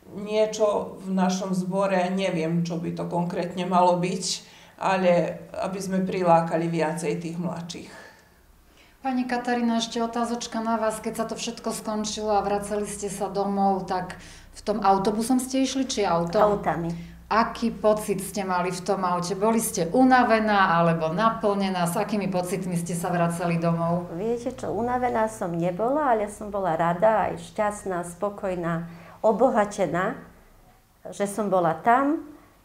niečo v našom zbore, neviem, čo by to konkrétne malo byť, ale aby sme prilákali viacej tých mladších. Pani Katarína, ešte otázočka na vás. Keď sa to všetko skončilo a vracali ste sa domov, tak v tom autobusom ste išli, či autom? Autami. Aký pocit ste mali v tom aute? Boli ste unavená alebo naplnená? S akými pocitmi ste sa vracali domov? Viete čo, unavená som nebola, ale som bola rada, aj šťastná, spokojná, obohatená, že som bola tam.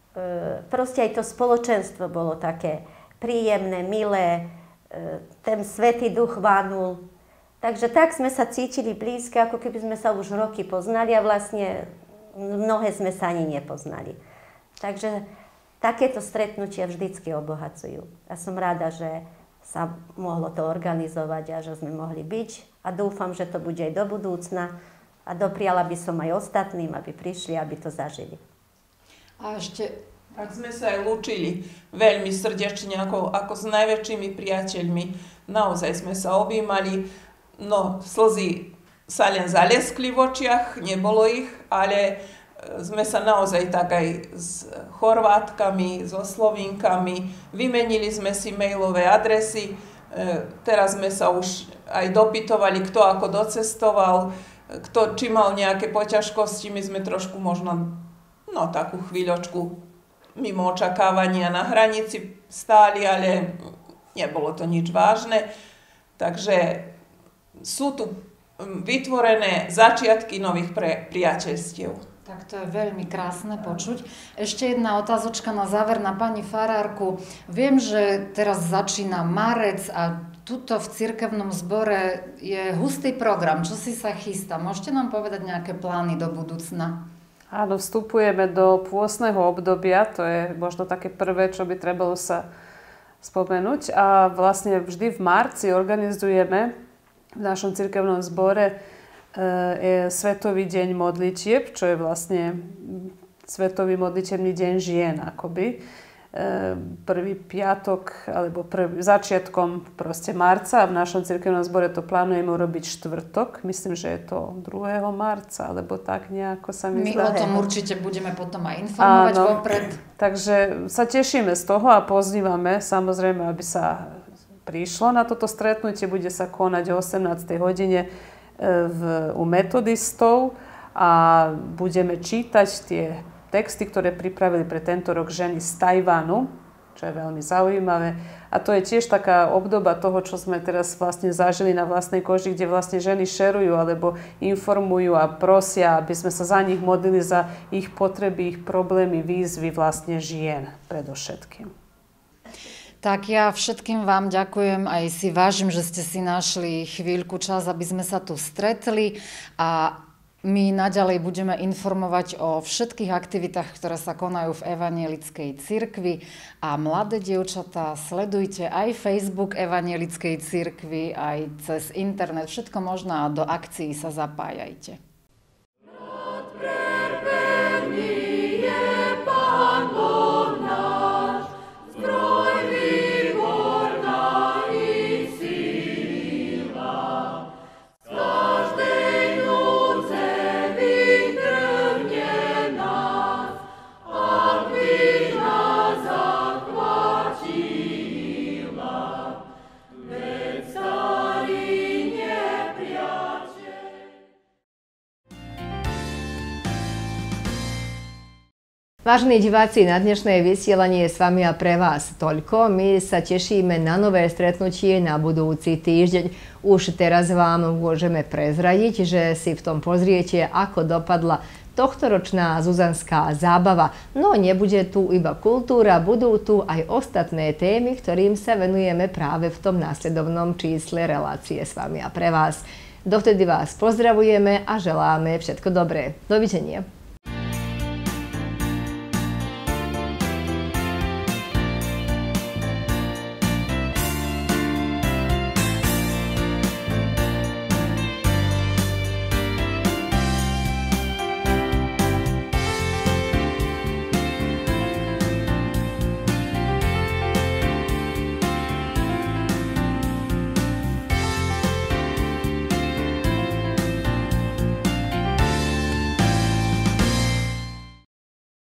Proste aj to spoločenstvo bolo také príjemné, milé, ten Svätý Duch vánul. Takže tak sme sa cítili blízke, ako keby sme sa už roky poznali a vlastne mnohé sme sa ani nepoznali. Takže takéto stretnutia vždycky obohacujú. A som rada, že sa mohlo to organizovať a že sme mohli byť. A dúfam, že to bude aj do budúcna. A dopriala by som aj ostatným, aby prišli, aby to zažili. A ešte... Tak sme sa aj lúčili veľmi srdečne, ako, ako s najväčšími priateľmi. Naozaj sme sa objímali. No, slzy sa len zaleskli v očiach, nebolo ich, ale sme sa naozaj tak aj s Chorvátkami, so Slovínkami, vymenili sme si mailové adresy, e, teraz sme sa už aj dopytovali, kto ako docestoval, kto či mal nejaké poťažkosti, my sme trošku možno, no takú chvíľočku mimo očakávania na hranici stáli, ale nebolo to nič vážne. Takže sú tu vytvorené začiatky nových pre priateľstiev. Tak to je veľmi krásne počuť. Ešte jedna otázočka na záver na pani farárku. Viem, že teraz začína marec a tuto v cirkevnom zbore je hustý program. Čo si sa chystá? Môžete nám povedať nejaké plány do budúcna? Áno, vstupujeme do pôstneho obdobia. To je možno také prvé, čo by trebalo sa spomenúť. A vlastne vždy v marci organizujeme v našom cirkevnom zbore e, Svetový deň modlitieb, čo je vlastne Svetový modlitebný deň žien, akoby. Prvý piatok, alebo prvý, začiatkom proste marca a v našom cirkevnom zbore to plánujeme urobiť štvrtok. Myslím, že je to druhého marca, alebo tak nejako sa mi My zdá. o tom určite budeme potom aj informovať Áno, vopred. Takže sa tešíme z toho a pozývame samozrejme, aby sa prišlo na toto stretnutie. Bude sa konať o osemnástej hodine v, u metodistov a budeme čítať tie texty, ktoré pripravili pre tento rok ženy z Tajvanu, čo je veľmi zaujímavé. A to je tiež taká obdoba toho, čo sme teraz vlastne zažili na vlastnej koži, kde vlastne ženy šerujú alebo informujú a prosia, aby sme sa za nich modlili, za ich potreby, ich problémy, výzvy vlastne žien predovšetkým. Tak ja všetkým vám ďakujem, aj si vážim, že ste si našli chvíľku čas, aby sme sa tu stretli a my naďalej budeme informovať o všetkých aktivitách, ktoré sa konajú v Evanielickej cirkvi a mladé dievčatá, sledujte aj Facebook Evanielickej cirkvi, aj cez internet, všetko možné a do akcií sa zapájajte. Vážení diváci, na dnešné vysielanie je s vami a pre vás toľko. My sa tešíme na nové stretnutie na budúci týždeň. Už teraz vám môžeme prezradiť, že si v tom pozriete, ako dopadla tohtoročná zuzanská zábava. No nebude tu iba kultúra, budú tu aj ostatné témy, ktorým sa venujeme práve v tom následovnom čísle relácie s vami a pre vás. Dovtedy vás pozdravujeme a želáme všetko dobré. Dovidenia.